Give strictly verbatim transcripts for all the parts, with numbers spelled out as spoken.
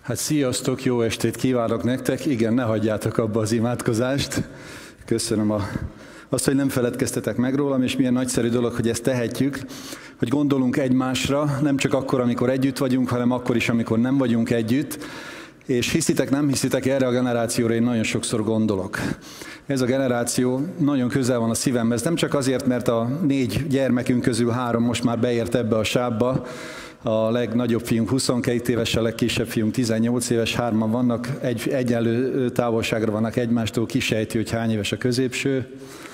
Hát sziasztok, jó estét kívánok nektek. Igen, ne hagyjátok abba az imádkozást. Köszönöm a, azt, hogy nem feledkeztetek meg rólam, és milyen nagyszerű dolog, hogy ezt tehetjük, hogy gondolunk egymásra, nem csak akkor, amikor együtt vagyunk, hanem akkor is, amikor nem vagyunk együtt. És hiszitek, nem hiszitek, erre a generációra én nagyon sokszor gondolok. Ez a generáció nagyon közel van a szívemhez, nem csak azért, mert a négy gyermekünk közül három most már beért ebbe a sávba. A legnagyobb fiunk huszonkét éves, a legkisebb fiunk tizennyolc éves, hárman vannak, egy, egyenlő távolságra vannak egymástól, kisejti, hogy hány éves a középső.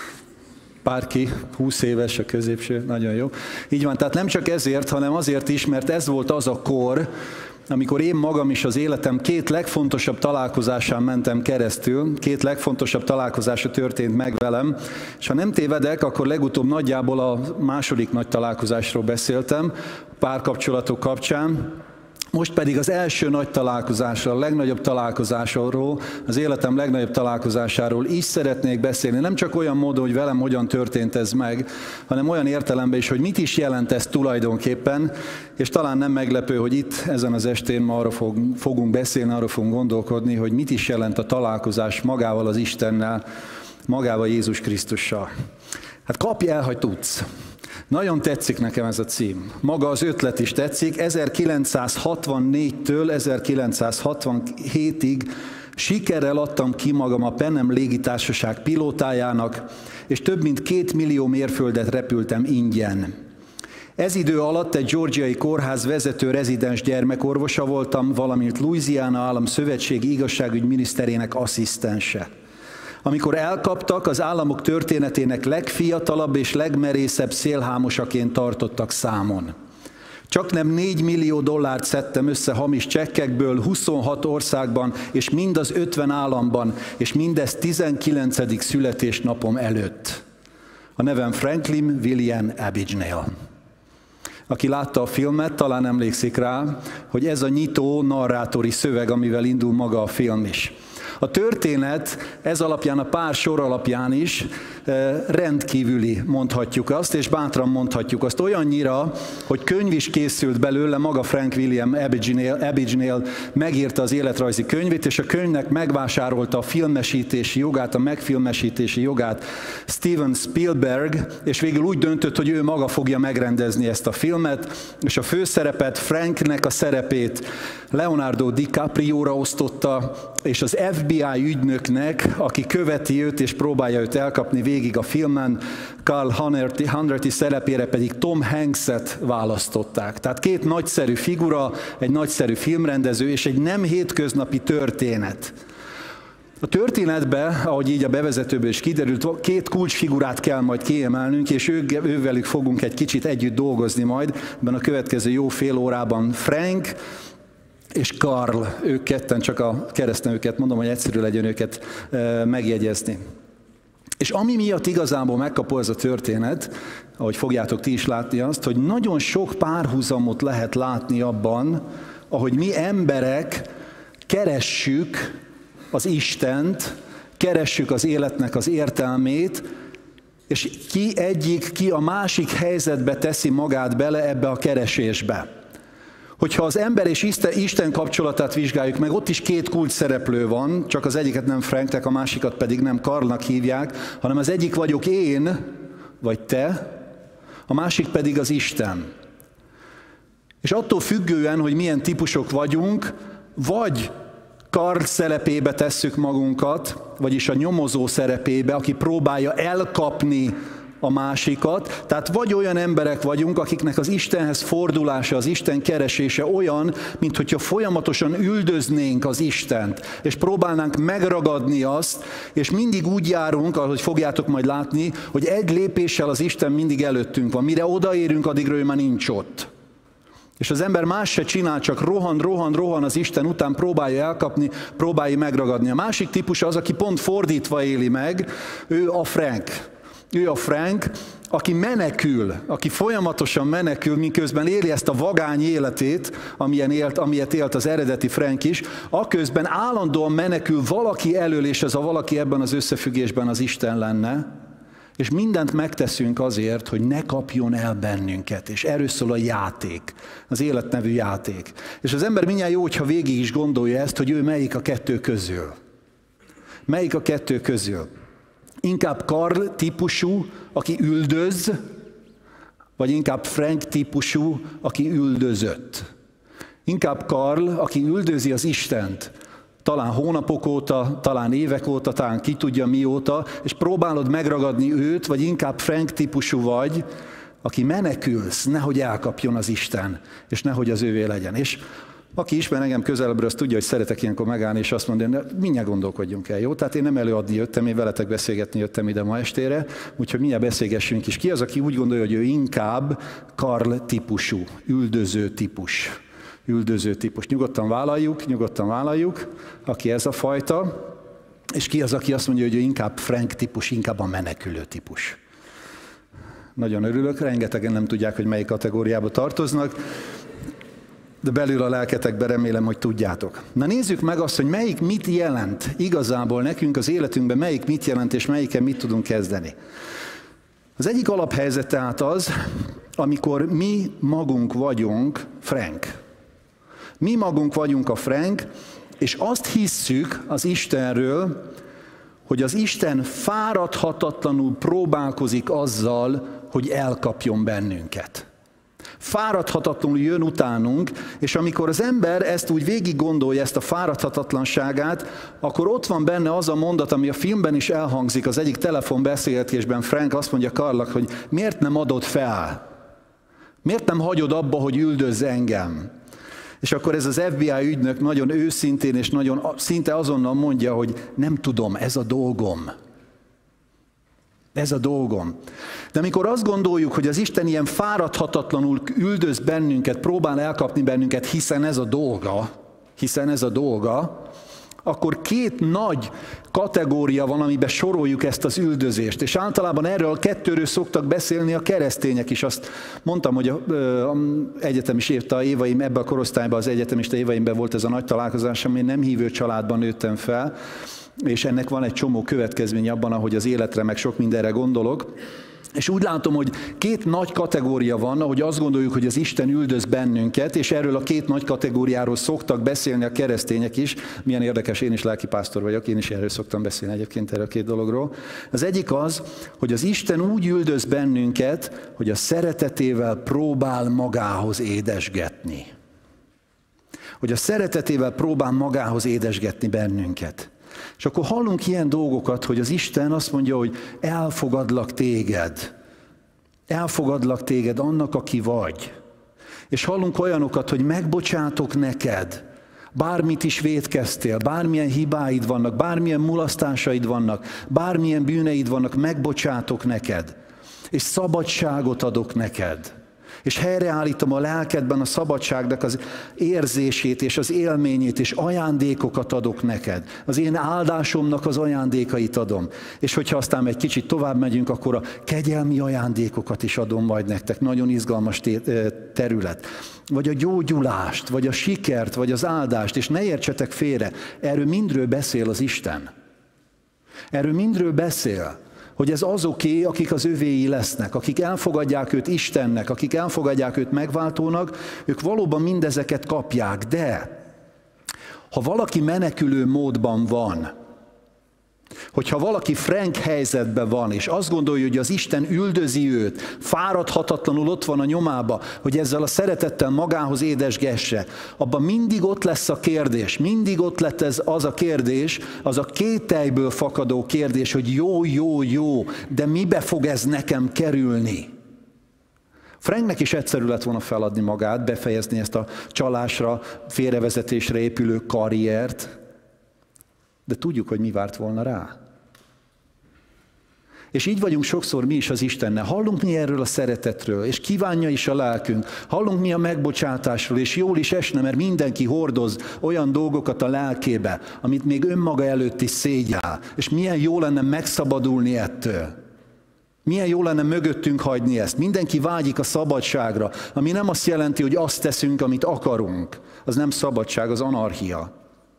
Párki, húsz éves a középső, nagyon jó. Így van, tehát nem csak ezért, hanem azért is, mert ez volt az a kor, amikor én magam is az életem két legfontosabb találkozásán mentem keresztül, két legfontosabb találkozása történt meg velem, és ha nem tévedek, akkor legutóbb nagyjából a második nagy találkozásról beszéltem, párkapcsolatok kapcsán. Most pedig az első nagy találkozásról, a legnagyobb találkozásról, az életem legnagyobb találkozásáról is szeretnék beszélni. Nem csak olyan módon, hogy velem hogyan történt ez meg, hanem olyan értelemben is, hogy mit is jelent ez tulajdonképpen, és talán nem meglepő, hogy itt ezen az estén ma arra fogunk beszélni, arra fogunk gondolkodni, hogy mit is jelent a találkozás magával az Istennel, magával Jézus Krisztussal. Hát kapj el, ha tudsz. Nagyon tetszik nekem ez a cím. Maga az ötlet is tetszik. ezerkilencszázhatvannégytől ezerkilencszázhatvanhétig sikerrel adtam ki magam a Panem légitársaság pilótájának, és több mint két millió mérföldet repültem ingyen. Ez idő alatt egy georgiai kórház vezető rezidens gyermekorvosa voltam, valamint Louisiana állam szövetségi igazságügyminiszterének asszisztense. Amikor elkaptak, az államok történetének legfiatalabb és legmerészebb szélhámosaként tartottak számon. Csaknem négy millió dollárt szedtem össze hamis csekkekből huszonhat országban, és mind az ötven államban, és mindez tizenkilencedik születésnapom előtt. A nevem Franklin William Abagnale. Aki látta a filmet, talán emlékszik rá, hogy ez a nyitó narrátori szöveg, amivel indul maga a film is. A történet ez alapján, a pár sor alapján is rendkívüli, mondhatjuk azt, és bátran mondhatjuk azt olyannyira, hogy könyv is készült belőle, maga Frank William Abagnale, Abagnale megírta az életrajzi könyvét, és a könyvnek megvásárolta a filmesítési jogát, a megfilmesítési jogát Steven Spielberg, és végül úgy döntött, hogy ő maga fogja megrendezni ezt a filmet, és a főszerepet, Franknek a szerepét Leonardo DiCaprio-ra osztotta, és az ef bé i ügynöknek, aki követi őt és próbálja őt elkapni végig a filmen, Carl Hanratty szerepére pedig Tom Hanks-et választották. Tehát két nagyszerű figura, egy nagyszerű filmrendező és egy nem hétköznapi történet. A történetbe, ahogy így a bevezetőből is kiderült, két kulcsfigurát kell majd kiemelnünk, és ő, ővelük fogunk egy kicsit együtt dolgozni majd, ebben a következő jó fél órában. Frank és Carl, ők ketten, csak a keresztnevüket mondom, hogy egyszerű legyen őket e, megjegyezni. És ami miatt igazából megkapó ez a történet, ahogy fogjátok ti is látni azt, hogy nagyon sok párhuzamot lehet látni abban, ahogy mi emberek keressük az Istent, keressük az életnek az értelmét, és ki egyik, ki a másik helyzetbe teszi magát bele ebbe a keresésbe. Hogyha az ember és Isten kapcsolatát vizsgáljuk meg, ott is két kulcs szereplő van, csak az egyiket nem Franknek, a másikat pedig nem Carlnak hívják, hanem az egyik vagyok én, vagy te, a másik pedig az Isten. És attól függően, hogy milyen típusok vagyunk, vagy Carl szerepébe tesszük magunkat, vagyis a nyomozó szerepébe, aki próbálja elkapni a másikat. Tehát vagy olyan emberek vagyunk, akiknek az Istenhez fordulása, az Isten keresése olyan, mint hogyha folyamatosan üldöznénk az Istent, és próbálnánk megragadni azt, és mindig úgy járunk, ahogy fogjátok majd látni, hogy egy lépéssel az Isten mindig előttünk van. Mire odaérünk, addigra ő már nincs ott. És az ember más se csinál, csak rohan, rohan, rohan az Isten után, próbálja elkapni, próbálja megragadni. A másik típus az, aki pont fordítva éli meg, ő a Frank. Ő a Frank, aki menekül, aki folyamatosan menekül, miközben éli ezt a vagány életét, amilyen élt, amilyet élt az eredeti Frank is, aközben állandóan menekül valaki elől, és ez a valaki ebben az összefüggésben az Isten lenne. És mindent megteszünk azért, hogy ne kapjon el bennünket. És erről szól a játék, az élet nevű játék. És az ember mindjárt jó, hogyha végig is gondolja ezt, hogy ő melyik a kettő közül. Melyik a kettő közül? Inkább Karl típusú, aki üldöz, vagy inkább Frank típusú, aki üldözött. Inkább Karl, aki üldözi az Istent, talán hónapok óta, talán évek óta, talán ki tudja mióta, és próbálod megragadni őt, vagy inkább Frank típusú vagy, aki menekülsz, nehogy elkapjon az Isten, és nehogy az ővé legyen. És aki ismer engem közelebbről, az tudja, hogy szeretek ilyenkor megállni, és azt mondani, hogy mindjárt gondolkodjunk el, jó? Tehát én nem előadni jöttem, én veletek beszélgetni jöttem ide ma estére, úgyhogy mindjárt beszélgessünk is. Ki az, aki úgy gondolja, hogy ő inkább Karl típusú, üldöző típus? Üldöző típus. Nyugodtan vállaljuk, nyugodtan vállaljuk, aki ez a fajta, és ki az, aki azt mondja, hogy ő inkább Frank típus, inkább a menekülő típus. Nagyon örülök, rengetegen nem tudják, hogy melyik kategóriába tartoznak, de belül a lelketekben remélem, hogy tudjátok. Na nézzük meg azt, hogy melyik mit jelent igazából nekünk az életünkben, melyik mit jelent, és melyiken mit tudunk kezdeni. Az egyik alaphelyzet tehát az, amikor mi magunk vagyunk Frank. Mi magunk vagyunk a Frank, és azt hisszük az Istenről, hogy az Isten fáradhatatlanul próbálkozik azzal, hogy elkapjon bennünket. Fáradhatatlanul jön utánunk, és amikor az ember ezt úgy végig gondolja, ezt a fáradhatatlanságát, akkor ott van benne az a mondat, ami a filmben is elhangzik, az egyik telefonbeszélgetésben Frank azt mondja Karlnak, hogy miért nem adod fel? Miért nem hagyod abba, hogy üldözz engem? És akkor ez az ef bé i ügynök nagyon őszintén és nagyon szinte azonnal mondja, hogy nem tudom, ez a dolgom. Ez a dolgom. De amikor azt gondoljuk, hogy az Isten ilyen fáradhatatlanul üldöz bennünket, próbál elkapni bennünket, hiszen ez a dolga, hiszen ez a dolga, akkor két nagy kategória van, amiben soroljuk ezt az üldözést. És általában erről a kettőről szoktak beszélni a keresztények is. Azt mondtam, hogy az egyetemista évaim, ebben a korosztályban az egyetemista évaimben volt ez a nagy találkozásom, én nem hívő családban nőttem fel, és ennek van egy csomó következmény abban, ahogy az életre, meg sok mindenre gondolok. És úgy látom, hogy két nagy kategória van, ahogy azt gondoljuk, hogy az Isten üldöz bennünket, és erről a két nagy kategóriáról szoktak beszélni a keresztények is. Milyen érdekes, én is lelkipásztor vagyok, én is erről szoktam beszélni egyébként erről a két dologról. Az egyik az, hogy az Isten úgy üldöz bennünket, hogy a szeretetével próbál magához édesgetni. Hogy a szeretetével próbál magához édesgetni bennünket. És akkor hallunk ilyen dolgokat, hogy az Isten azt mondja, hogy elfogadlak téged. Elfogadlak téged annak, aki vagy. És hallunk olyanokat, hogy megbocsátok neked. Bármit is vétkeztél, bármilyen hibáid vannak, bármilyen mulasztásaid vannak, bármilyen bűneid vannak, megbocsátok neked. És szabadságot adok neked. És helyreállítom a lelkedben a szabadságnak az érzését és az élményét, és ajándékokat adok neked. Az én áldásomnak az ajándékait adom. És hogyha aztán egy kicsit tovább megyünk, akkor a kegyelmi ajándékokat is adom majd nektek. Nagyon izgalmas terület. Vagy a gyógyulást, vagy a sikert, vagy az áldást. És ne értsetek félre, erről mindről beszél az Isten. Erről mindről beszél. Hogy ez azoké, akik az övéi lesznek, akik elfogadják őt Istennek, akik elfogadják őt megváltónak, ők valóban mindezeket kapják. De ha valaki menekülő módban van, hogyha valaki Frank helyzetben van, és azt gondolja, hogy az Isten üldözi őt, fáradhatatlanul ott van a nyomába, hogy ezzel a szeretettel magához édesgesse, abban mindig ott lesz a kérdés, mindig ott lett ez az a kérdés, az a kételyből fakadó kérdés, hogy jó, jó, jó, de mibe fog ez nekem kerülni? Franknek is egyszerű lett volna feladni magát, befejezni ezt a csalásra, félrevezetésre épülő karriert, de tudjuk, hogy mi várt volna rá. És így vagyunk sokszor mi is az Istennel. Hallunk mi erről a szeretetről, és kívánja is a lelkünk. Hallunk mi a megbocsátásról, és jól is esne, mert mindenki hordoz olyan dolgokat a lelkébe, amit még önmaga előtt is szégyel. És milyen jó lenne megszabadulni ettől. Milyen jó lenne mögöttünk hagyni ezt. Mindenki vágyik a szabadságra, ami nem azt jelenti, hogy azt teszünk, amit akarunk. Az nem szabadság, az anarchia.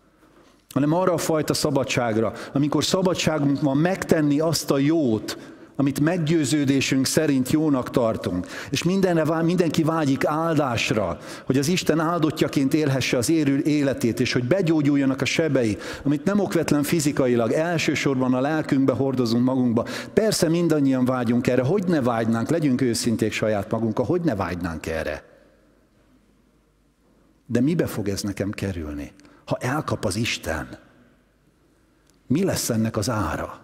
Hanem arra a fajta szabadságra, amikor szabadságunk van megtenni azt a jót, amit meggyőződésünk szerint jónak tartunk, és mindenre, mindenki vágyik áldásra, hogy az Isten áldottjaként élhesse az érő életét, és hogy begyógyuljanak a sebei, amit nem okvetlen fizikailag, elsősorban a lelkünkbe hordozunk magunkba. Persze mindannyian vágyunk erre, hogy ne vágynánk, legyünk őszinték saját magunkkal, hogy ne vágynánk erre. De mibe fog ez nekem kerülni, ha elkap az Isten? Mi lesz ennek az ára?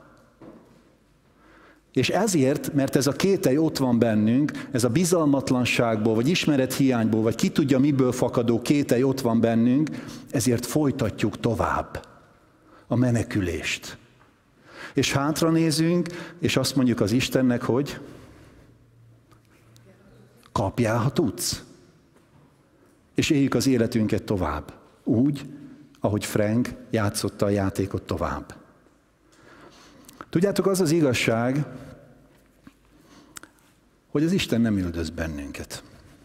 És ezért, mert ez a kételj ott van bennünk, ez a bizalmatlanságból, vagy ismerethiányból, vagy ki tudja miből fakadó kételj ott van bennünk, ezért folytatjuk tovább a menekülést. És hátra nézünk, és azt mondjuk az Istennek, hogy kapjál, ha tudsz. És éljük az életünket tovább. Úgy, ahogy Frank játszotta a játékot tovább. Tudjátok, az az igazság, hogy az Isten nem üldöz bennünket.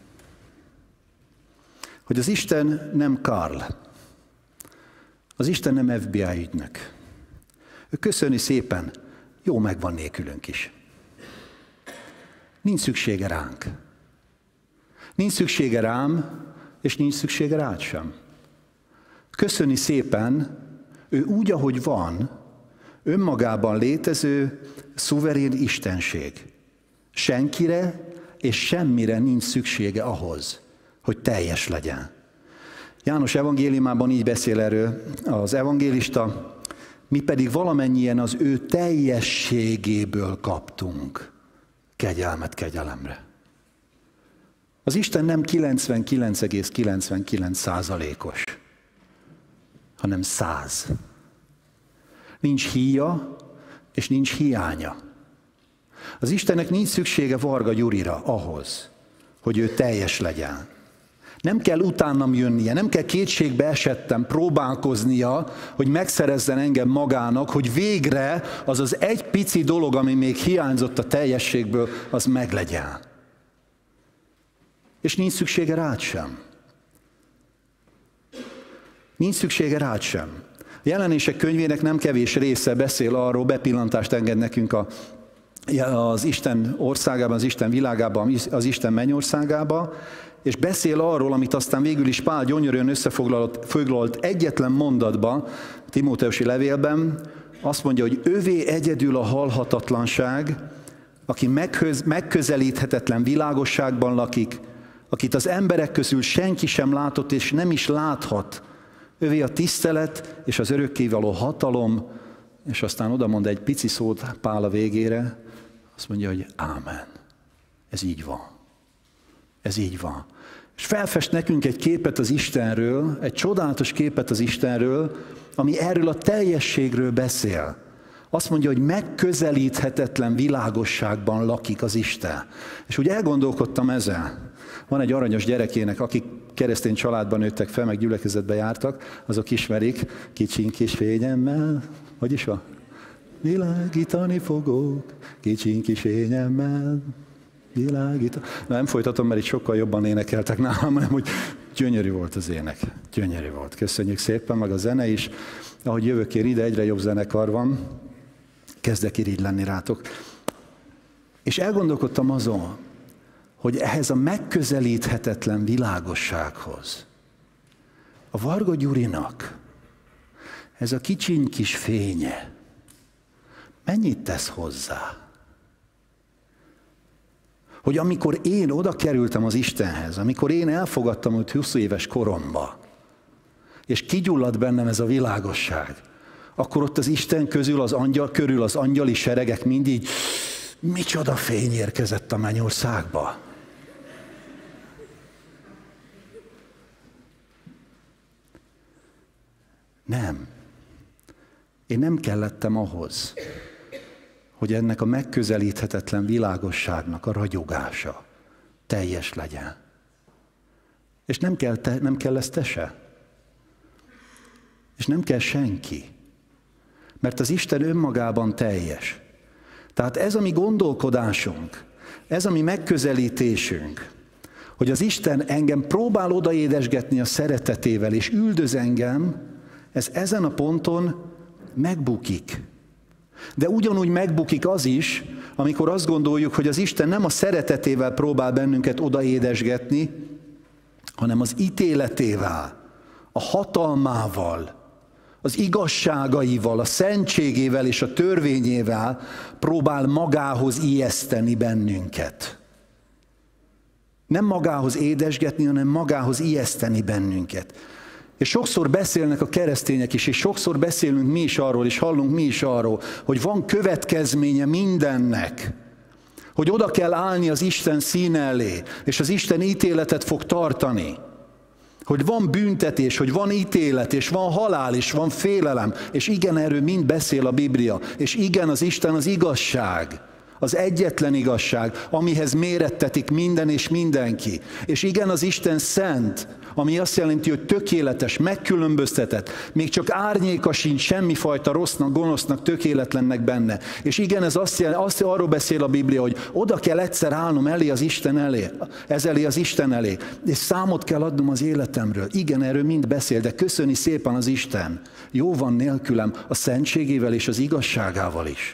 Hogy az Isten nem Karl. Az Isten nem ef bé i ügynök. Ő köszöni szépen, jó megvan nélkülünk is. Nincs szüksége ránk. Nincs szüksége rám, és nincs szüksége rád sem. Köszöni szépen, ő úgy, ahogy van, önmagában létező, szuverén istenség. Senkire és semmire nincs szüksége ahhoz, hogy teljes legyen. János evangéliumában így beszél erről az evangélista, mi pedig valamennyien az ő teljességéből kaptunk kegyelmet kegyelemre. Az Isten nem kilencvenkilenc egész kilencvenkilenc százalékos, hanem száz. Nincs híja, és nincs hiánya. Az Istennek nincs szüksége Varga Gyurira ahhoz, hogy ő teljes legyen. Nem kell utánam jönnie, nem kell kétségbe esettem próbálkoznia, hogy megszerezzen engem magának, hogy végre az az egy pici dolog, ami még hiányzott a teljességből, az meglegyen. És nincs szüksége rád sem. Nincs szüksége rád sem. A Jelenések könyvének nem kevés része beszél arról, bepillantást enged nekünk a, az Isten országában, az Isten világában, az Isten mennyországába, és beszél arról, amit aztán végül is Pál gyönyörűen összefoglalt egyetlen mondatba, Timóteusi levélben, azt mondja, hogy övé egyedül a halhatatlanság, aki megköz, megközelíthetetlen világosságban lakik, akit az emberek közül senki sem látott és nem is láthat. Övé a tisztelet és az örökkévaló hatalom, és aztán oda mond egy pici szót Pál a végére, azt mondja, hogy ámen. Ez így van. Ez így van. És felfest nekünk egy képet az Istenről, egy csodálatos képet az Istenről, ami erről a teljességről beszél. Azt mondja, hogy megközelíthetetlen világosságban lakik az Isten. És úgy elgondolkodtam ezen. Van egy aranyos gyerekének, akik keresztény családban nőttek fel, meg gyülekezetbe jártak, azok ismerik, kicsink kis fényemmel, hogy is van? Világítani fogok, kicsink kis fényemmel, világítani. Nem folytatom, mert itt sokkal jobban énekeltek nálam, hanem hogy gyönyörű volt az ének. Gyönyörű volt. Köszönjük szépen, meg a zene is. Ahogy jövök én ide, egyre jobb zenekar van. Kezdek irigy lenni rátok. És elgondolkodtam azon, hogy ehhez a megközelíthetetlen világossághoz a Varga Gyurinak ez a kicsiny kis fénye mennyit tesz hozzá? Hogy amikor én oda kerültem az Istenhez, amikor én elfogadtam őt húsz éves koromba, és kigyulladt bennem ez a világosság, akkor ott az Isten közül, az angyal körül az angyali seregek mindig, micsoda fény érkezett a mennyországba. Nem. Én nem kellettem ahhoz, hogy ennek a megközelíthetetlen világosságnak a ragyogása teljes legyen. És nem kell, te, nem kell ez te se. És nem kell senki. Mert az Isten önmagában teljes. Tehát ez a mi gondolkodásunk, ez a mi megközelítésünk, hogy az Isten engem próbál odaédesgetni a szeretetével, és üldöz engem, ez ezen a ponton megbukik. De ugyanúgy megbukik az is, amikor azt gondoljuk, hogy az Isten nem a szeretetével próbál bennünket odaédesgetni, hanem az ítéletével, a hatalmával, az igazságaival, a szentségével és a törvényével próbál magához ijeszteni bennünket. Nem magához édesgetni, hanem magához ijeszteni bennünket. És sokszor beszélnek a keresztények is, és sokszor beszélünk mi is arról, és hallunk mi is arról, hogy van következménye mindennek. Hogy oda kell állni az Isten színe elé, és az Isten ítéletet fog tartani. Hogy van büntetés, hogy van ítélet, és van halál, és van félelem. És igen, erről mind beszél a Biblia. És igen, az Isten az igazság. Az egyetlen igazság, amihez mérettetik minden és mindenki. És igen, az Isten szent, ami azt jelenti, hogy tökéletes, megkülönböztetett, még csak árnyéka sincs semmifajta rossznak, gonosznak, tökéletlennek benne. És igen, ez azt jelenti, azt, arról beszél a Biblia, hogy oda kell egyszer állnom elé az Isten elé, ez elé az Isten elé, és számot kell adnom az életemről. Igen, erről mind beszél, de köszöni szépen az Isten. Jó van nélkülem a szentségével és az igazságával is.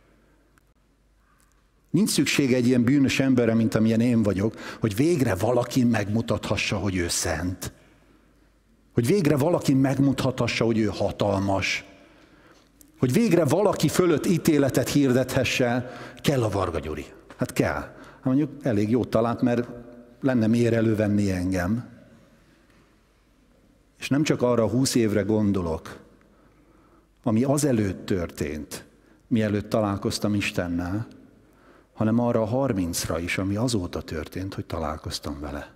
Nincs szükség egy ilyen bűnös emberre, mint amilyen én vagyok, hogy végre valaki megmutathassa, hogy ő szent. Hogy végre valaki megmutathassa, hogy ő hatalmas. Hogy végre valaki fölött ítéletet hirdethesse, kell a Varga Gyuri. Hát kell. Hát mondjuk elég jót talált, mert lenne miért elővenni engem. És nem csak arra a húsz évre gondolok, ami azelőtt történt, mielőtt találkoztam Istennel, hanem arra a harmincra is, ami azóta történt, hogy találkoztam vele.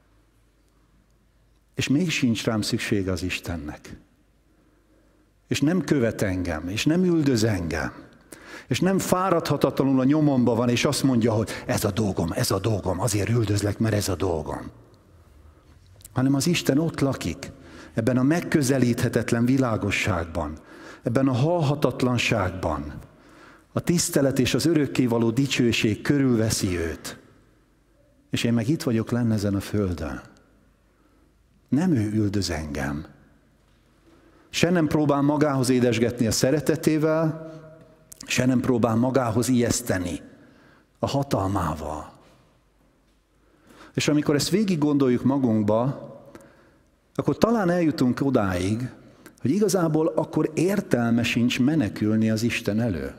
És még sincs rám szüksége az Istennek. És nem követ engem, és nem üldöz engem. És nem fáradhatatlanul a nyomomba van, és azt mondja, hogy ez a dolgom, ez a dolgom, azért üldözlek, mert ez a dolgom. Hanem az Isten ott lakik, ebben a megközelíthetetlen világosságban, ebben a halhatatlanságban. A tisztelet és az örökkévaló dicsőség körülveszi őt. És én meg itt vagyok lenn ezen a földön. Nem ő üldöz engem. Se nem próbál magához édesgetni a szeretetével, se nem próbál magához ijeszteni a hatalmával. És amikor ezt végig gondoljuk magunkba, akkor talán eljutunk odáig, hogy igazából akkor értelme sincs menekülni az Isten elől.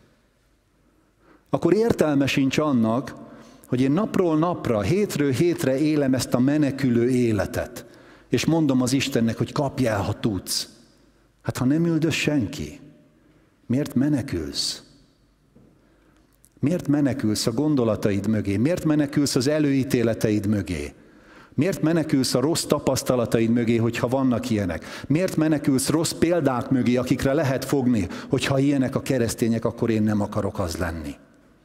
Akkor értelme sincs annak, hogy én napról napra, hétről hétre élem ezt a menekülő életet, és mondom az Istennek, hogy kapj el, ha tudsz. Hát ha nem üldöz senki, miért menekülsz? Miért menekülsz a gondolataid mögé? Miért menekülsz az előítéleteid mögé? Miért menekülsz a rossz tapasztalataid mögé, hogyha vannak ilyenek? Miért menekülsz rossz példák mögé, akikre lehet fogni, hogyha ilyenek a keresztények, akkor én nem akarok az lenni?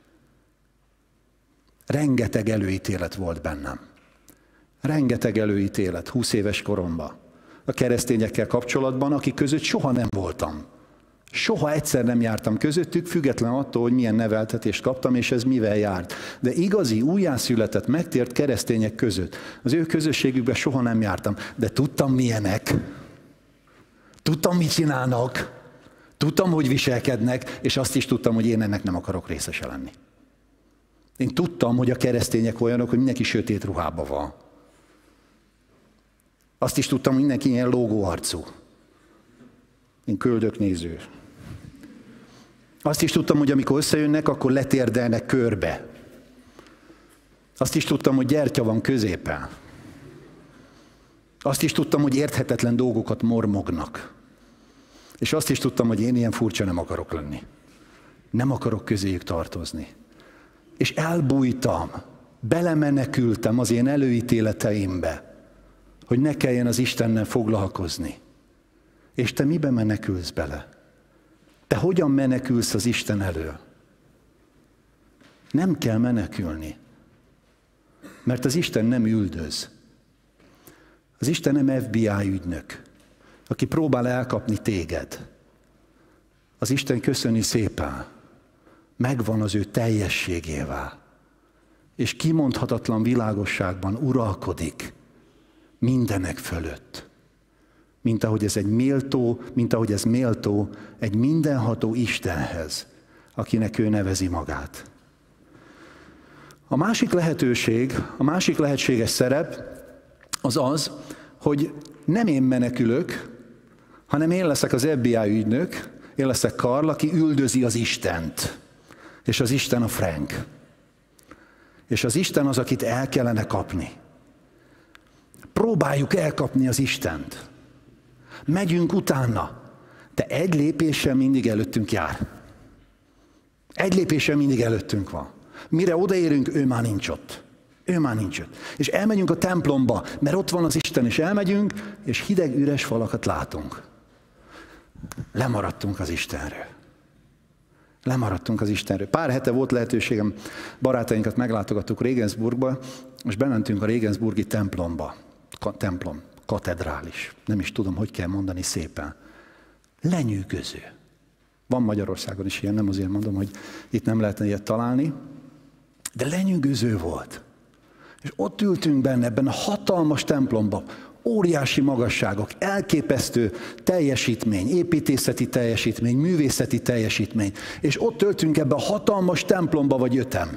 Rengeteg előítélet volt bennem. Rengeteg előítélet, húsz éves koromban. A keresztényekkel kapcsolatban, akik között soha nem voltam. Soha egyszer nem jártam közöttük, független attól, hogy milyen neveltetést kaptam, és ez mivel járt. De igazi, újjászületett, megtért keresztények között, az ő közösségükben soha nem jártam, de tudtam milyenek. Tudtam, mit csinálnak. Tudtam, hogy viselkednek, és azt is tudtam, hogy én ennek nem akarok részese lenni. Én tudtam, hogy a keresztények olyanok, hogy mindenki sötét ruhában van. Azt is tudtam, hogy mindenki ilyen lógó arcú. Én köldöknéző. Azt is tudtam, hogy amikor összejönnek, akkor letérdelnek körbe. Azt is tudtam, hogy gyertya van középen. Azt is tudtam, hogy érthetetlen dolgokat mormognak. És azt is tudtam, hogy én ilyen furcsa nem akarok lenni. Nem akarok közéjük tartozni. És elbújtam, belemenekültem az én előítéleteimbe, hogy ne kelljen az Istennel foglalkozni. És te mibe menekülsz bele? Te hogyan menekülsz az Isten elől? Nem kell menekülni, mert az Isten nem üldöz. Az Isten nem ef bé i ügynök, aki próbál elkapni téged. Az Isten köszöni szépen, megvan az ő teljességével, és kimondhatatlan világosságban uralkodik mindenek fölött. Mint ahogy ez egy méltó, mint ahogy ez méltó egy mindenható Istenhez, akinek ő nevezi magát. A másik lehetőség, a másik lehetséges szerep az az, hogy nem én menekülök, hanem én leszek az ef bé i ügynök, én leszek Karl, aki üldözi az Istent. És az Isten a Frank. És az Isten az, akit el kellene kapni. Próbáljuk elkapni az Istent. Megyünk utána, de egy lépéssel mindig előttünk jár. Egy lépéssel mindig előttünk van. Mire odaérünk, ő már nincs ott. Ő már nincs ott. És elmegyünk a templomba, mert ott van az Isten, és elmegyünk, és hideg, üres falakat látunk. Lemaradtunk az Istenről. Lemaradtunk az Istenről. Pár hete volt lehetőségem, barátainkat meglátogattuk Regensburgba, és bementünk a Regensburgi templomba. Ka- templom, katedrális. Nem is tudom, hogy kell mondani szépen. Lenyűgöző. Van Magyarországon is ilyen, nem azért mondom, hogy itt nem lehetne ilyet találni, de lenyűgöző volt. És ott ültünk benne, ebben a hatalmas templomban, óriási magasságok, elképesztő teljesítmény, építészeti teljesítmény, művészeti teljesítmény, és ott ültünk ebben a hatalmas templomba, vagy ötem.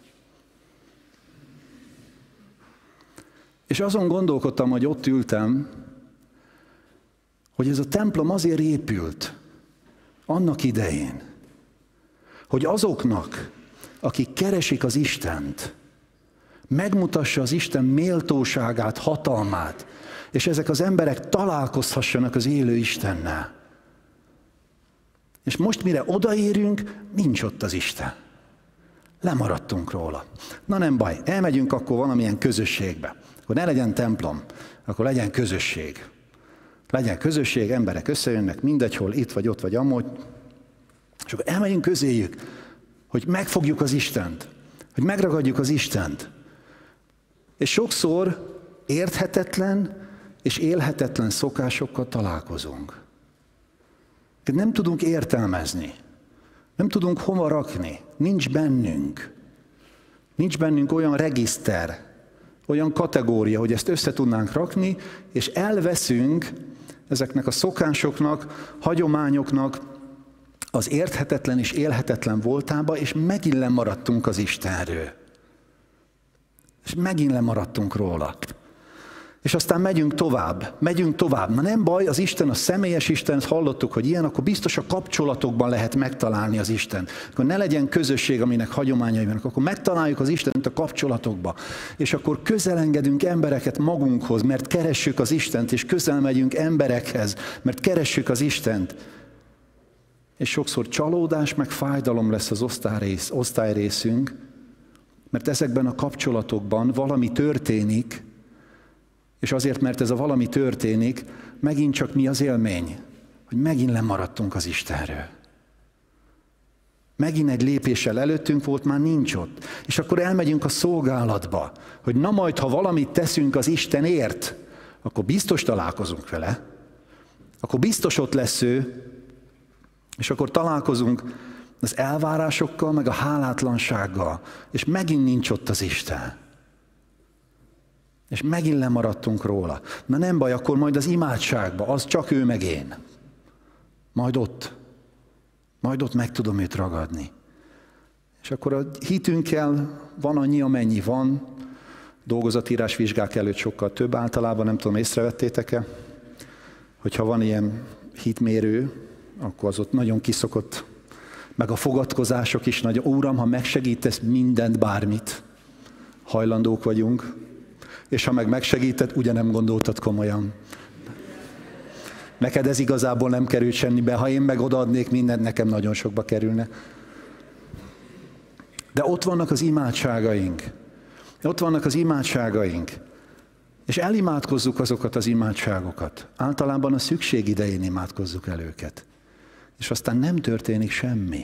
És azon gondolkodtam, hogy ott ültem, hogy ez a templom azért épült annak idején, hogy azoknak, akik keresik az Istent, megmutassa az Isten méltóságát, hatalmát, és ezek az emberek találkozhassanak az élő Istennel. És most, mire odaérünk, nincs ott az Isten. Lemaradtunk róla. Na nem baj, elmegyünk akkor valamilyen közösségbe. Akkor ne legyen templom, akkor legyen közösség. Legyen közösség, emberek összejönnek, mindegy, hol itt vagy ott vagy amúgy. És akkor elmegyünk közéjük, hogy megfogjuk az Istent, hogy megragadjuk az Istent. És sokszor érthetetlen és élhetetlen szokásokkal találkozunk. Nem tudunk értelmezni, nem tudunk hova rakni, nincs bennünk. Nincs bennünk olyan regiszter, olyan kategória, hogy ezt össze tudnánk rakni, és elveszünk ezeknek a szokásoknak, hagyományoknak az érthetetlen és élhetetlen voltába, és megint lemaradtunk az Istenről. És megint lemaradtunk róla. És aztán megyünk tovább, megyünk tovább. Na nem baj, az Isten, a személyes Isten, hallottuk, hogy ilyen, akkor biztos a kapcsolatokban lehet megtalálni az Isten. Akkor ne legyen közösség, aminek hagyományai vannak, akkor megtaláljuk az Istent a kapcsolatokba. És akkor közelengedünk embereket magunkhoz, mert keressük az Istent, és közel megyünk emberekhez, mert keressük az Istent. És sokszor csalódás, meg fájdalom lesz az osztályrész, osztályrészünk, mert ezekben a kapcsolatokban valami történik, és azért, mert ez a valami történik, megint csak mi az élmény, hogy megint lemaradtunk az Istenről. Megint egy lépéssel előttünk volt, már nincs ott. És akkor elmegyünk a szolgálatba, hogy na majd, ha valamit teszünk az Istenért, akkor biztos találkozunk vele, akkor biztos ott lesz ő, és akkor találkozunk az elvárásokkal, meg a hálátlansággal, és megint nincs ott az Isten. És megint lemaradtunk róla. Na nem baj, akkor majd az imádságba, az csak ő meg én. Majd ott. Majd ott meg tudom őt ragadni. És akkor a hitünkkel van annyi, amennyi van. Dolgozatírás vizsgák előtt sokkal több általában, nem tudom, észrevettétek-e, hogyha van ilyen hitmérő, akkor az ott nagyon kiszokott, meg a fogadkozások is nagyon, Uram, ha megsegítesz mindent, bármit, hajlandók vagyunk, és ha meg megsegített, ugye nem gondoltad komolyan. Neked ez igazából nem került semmibe, ha én meg odaadnék mindent, nekem nagyon sokba kerülne. De ott vannak az imádságaink. Ott vannak az imádságaink. És elimádkozzuk azokat az imádságokat. Általában a szükség idején imádkozzuk el őket. És aztán nem történik semmi.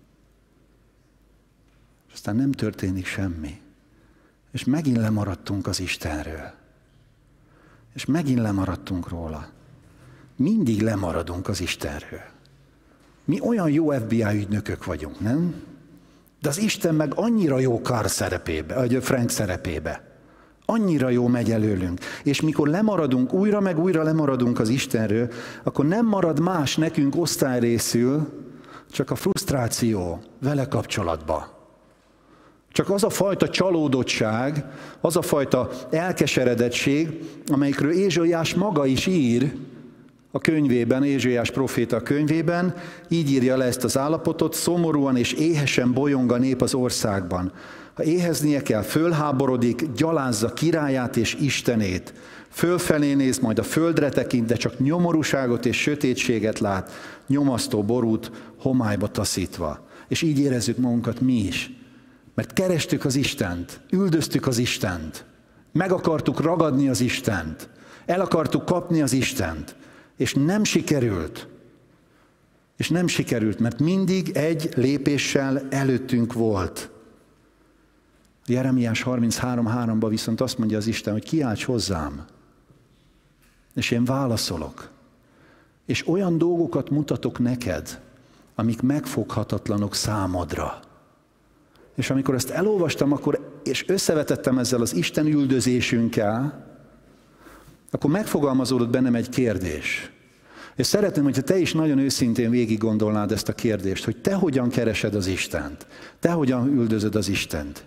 És aztán nem történik semmi. És megint lemaradtunk az Istenről. És megint lemaradtunk róla. Mindig lemaradunk az Istenről. Mi olyan jó ef bé i ügynökök vagyunk, nem? De az Isten meg annyira jó Karl szerepébe, vagy Frank szerepébe. Annyira jó megy előlünk. És mikor lemaradunk, újra meg újra lemaradunk az Istenről, akkor nem marad más nekünk osztályrészül, csak a frusztráció vele kapcsolatban. Csak az a fajta csalódottság, az a fajta elkeseredettség, amelyikről Ézsaiás maga is ír a könyvében, Ézsaiás proféta könyvében, így írja le ezt az állapotot: szomorúan és éhesen bolyong a nép az országban. Ha éheznie kell, fölháborodik, gyalázza királyát és Istenét. Fölfelé néz, majd a földre tekint, de csak nyomorúságot és sötétséget lát, nyomasztó borút homályba taszítva. És így érezzük magunkat mi is. Mert kerestük az Istent, üldöztük az Istent, meg akartuk ragadni az Istent, el akartuk kapni az Istent, és nem sikerült. És nem sikerült, mert mindig egy lépéssel előttünk volt. Jeremiás harminchárom háromban viszont azt mondja az Isten, hogy kiálts hozzám, és én válaszolok. És olyan dolgokat mutatok neked, amik megfoghatatlanok számodra. És amikor ezt elolvastam, akkor, és összevetettem ezzel az Isten üldözésünkkel, akkor megfogalmazódott bennem egy kérdés. És szeretném, hogyha te is nagyon őszintén végig gondolnád ezt a kérdést, hogy te hogyan keresed az Istent, te hogyan üldözöd az Istent.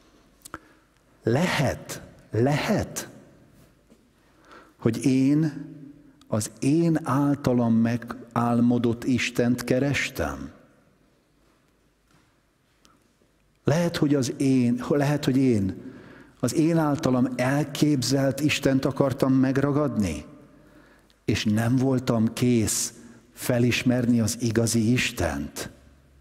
Lehet, lehet, hogy én az én általam megálmodott Istent kerestem. Lehet, hogy az én, lehet, hogy én az én általam elképzelt Istent akartam megragadni, és nem voltam kész felismerni az igazi Istent.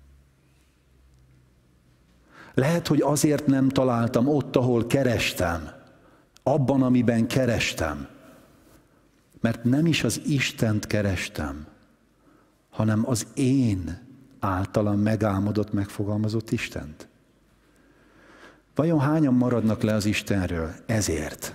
Lehet, hogy azért nem találtam ott, ahol kerestem, abban, amiben kerestem, mert nem is az Istent kerestem, hanem az én általam megálmodott, megfogalmazott Istent. Vajon hányan maradnak le az Istenről ezért?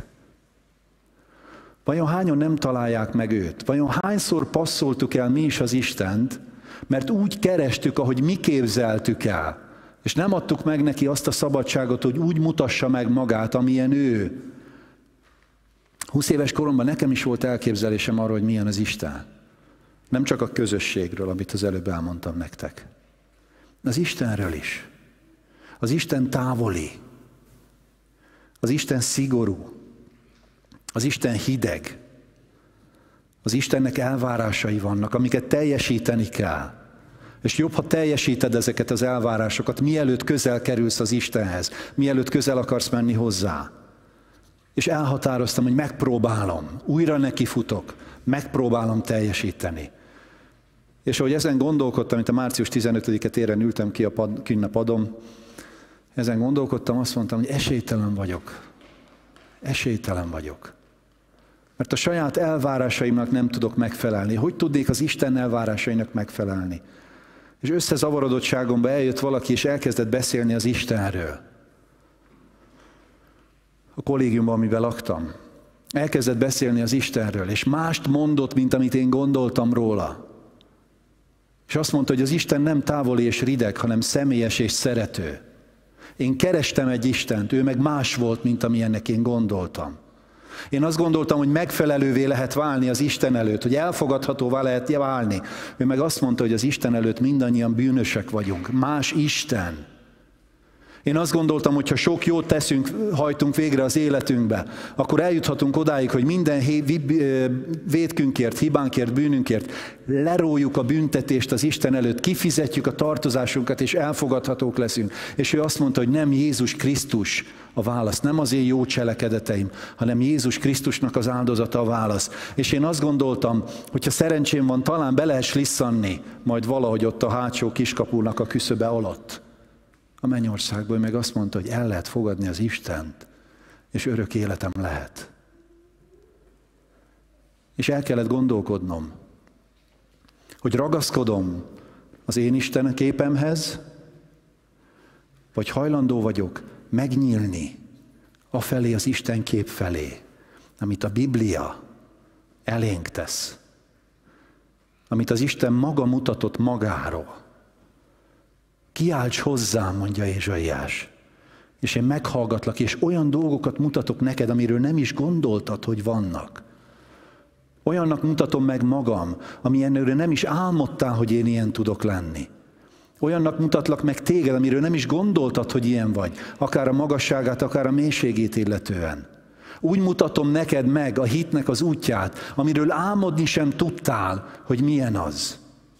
Vajon hányan nem találják meg őt? Vajon hányszor passzoltuk el mi is az Istent, mert úgy kerestük, ahogy mi képzeltük el, és nem adtuk meg neki azt a szabadságot, hogy úgy mutassa meg magát, amilyen ő. Húsz éves koromban nekem is volt elképzelésem arról, hogy milyen az Isten. Nem csak a közösségről, amit az előbb elmondtam nektek. Az Istenről is. Az Isten távoli. Az Isten szigorú. Az Isten hideg. Az Istennek elvárásai vannak, amiket teljesíteni kell. És jobb, ha teljesíted ezeket az elvárásokat, mielőtt közel kerülsz az Istenhez, mielőtt közel akarsz menni hozzá. És elhatároztam, hogy megpróbálom, újra nekifutok, megpróbálom teljesíteni. És ahogy ezen gondolkodtam, mint a március tizenötödike téren ültem ki a pad, kinn a padon, ezen gondolkodtam, azt mondtam, hogy esélytelen vagyok. Esélytelen vagyok. Mert a saját elvárásaimnak nem tudok megfelelni. Hogy tudnék az Isten elvárásainak megfelelni? És összezavarodottságomba eljött valaki, és elkezdett beszélni az Istenről. A kollégiumban, amiben laktam. Elkezdett beszélni az Istenről, és mást mondott, mint amit én gondoltam róla. És azt mondta, hogy az Isten nem távoli és rideg, hanem személyes és szerető. Én kerestem egy Istent, ő meg más volt, mint amilyennek én gondoltam. Én azt gondoltam, hogy megfelelővé lehet válni az Isten előtt, hogy elfogadhatóvá lehet válni. Ő meg azt mondta, hogy az Isten előtt mindannyian bűnösek vagyunk. Más Isten. Én azt gondoltam, hogy ha sok jót teszünk, hajtunk végre az életünkbe, akkor eljuthatunk odáig, hogy minden vétkünkért, hibánkért, bűnünkért lerójuk a büntetést az Isten előtt, kifizetjük a tartozásunkat, és elfogadhatók leszünk. És ő azt mondta, hogy nem Jézus Krisztus a válasz, nem az én jó cselekedeteim, hanem Jézus Krisztusnak az áldozata a válasz. És én azt gondoltam, hogyha szerencsém van, talán be lehet slisszanni, majd valahogy ott a hátsó kiskapulnak a küszöbe alatt. A mennyországból meg azt mondta, hogy el lehet fogadni az Istent, és örök életem lehet. És el kellett gondolkodnom, hogy ragaszkodom az én Isten képemhez, vagy hajlandó vagyok megnyílni afelé az Isten kép felé, amit a Biblia elénk tesz, amit az Isten maga mutatott magáról. Kiálts hozzám, mondja Ézsaiás, és én meghallgatlak, és olyan dolgokat mutatok neked, amiről nem is gondoltad, hogy vannak. Olyannak mutatom meg magam, amilyenről nem is álmodtál, hogy én ilyen tudok lenni. Olyannak mutatlak meg téged, amiről nem is gondoltad, hogy ilyen vagy. Akár a magasságát, akár a mélységét illetően. Úgy mutatom neked meg a hitnek az útját, amiről álmodni sem tudtál, hogy milyen az.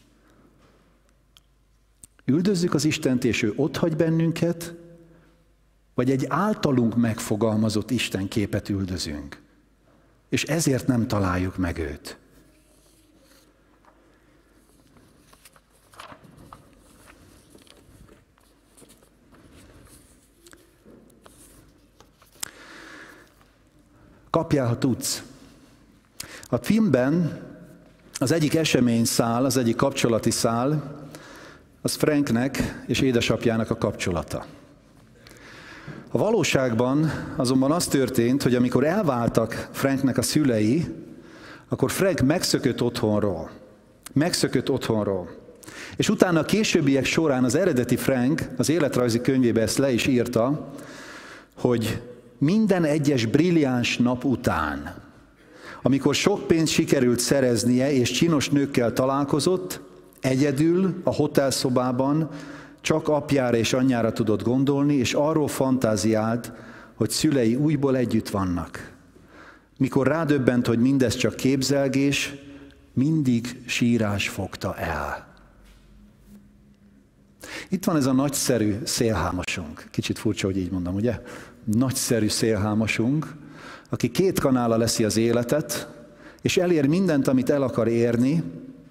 Üldözzük az Istent, és ő otthagy bennünket, vagy egy általunk megfogalmazott Isten képet üldözünk. És ezért nem találjuk meg őt. Kapjál, ha tudsz. A filmben az egyik esemény szál, az egyik kapcsolati szál, az Franknek és édesapjának a kapcsolata. A valóságban azonban az történt, hogy amikor elváltak Franknek a szülei, akkor Frank megszökött otthonról. Megszökött otthonról. És utána a későbbiek során az eredeti Frank az életrajzi könyvébe ezt le is írta, hogy minden egyes brilliáns nap után, amikor sok pénzt sikerült szereznie és csinos nőkkel találkozott, egyedül a hotelszobában csak apjára és anyjára tudott gondolni, és arról fantáziált, hogy szülei újból együtt vannak. Mikor rádöbbent, hogy mindez csak képzelgés, mindig sírás fogta el. Itt van ez a nagyszerű szélhámosunk. Kicsit furcsa, hogy így mondom, ugye? Nagyszerű szélhámosunk, aki két kanállal leszi az életet, és elér mindent, amit el akar érni,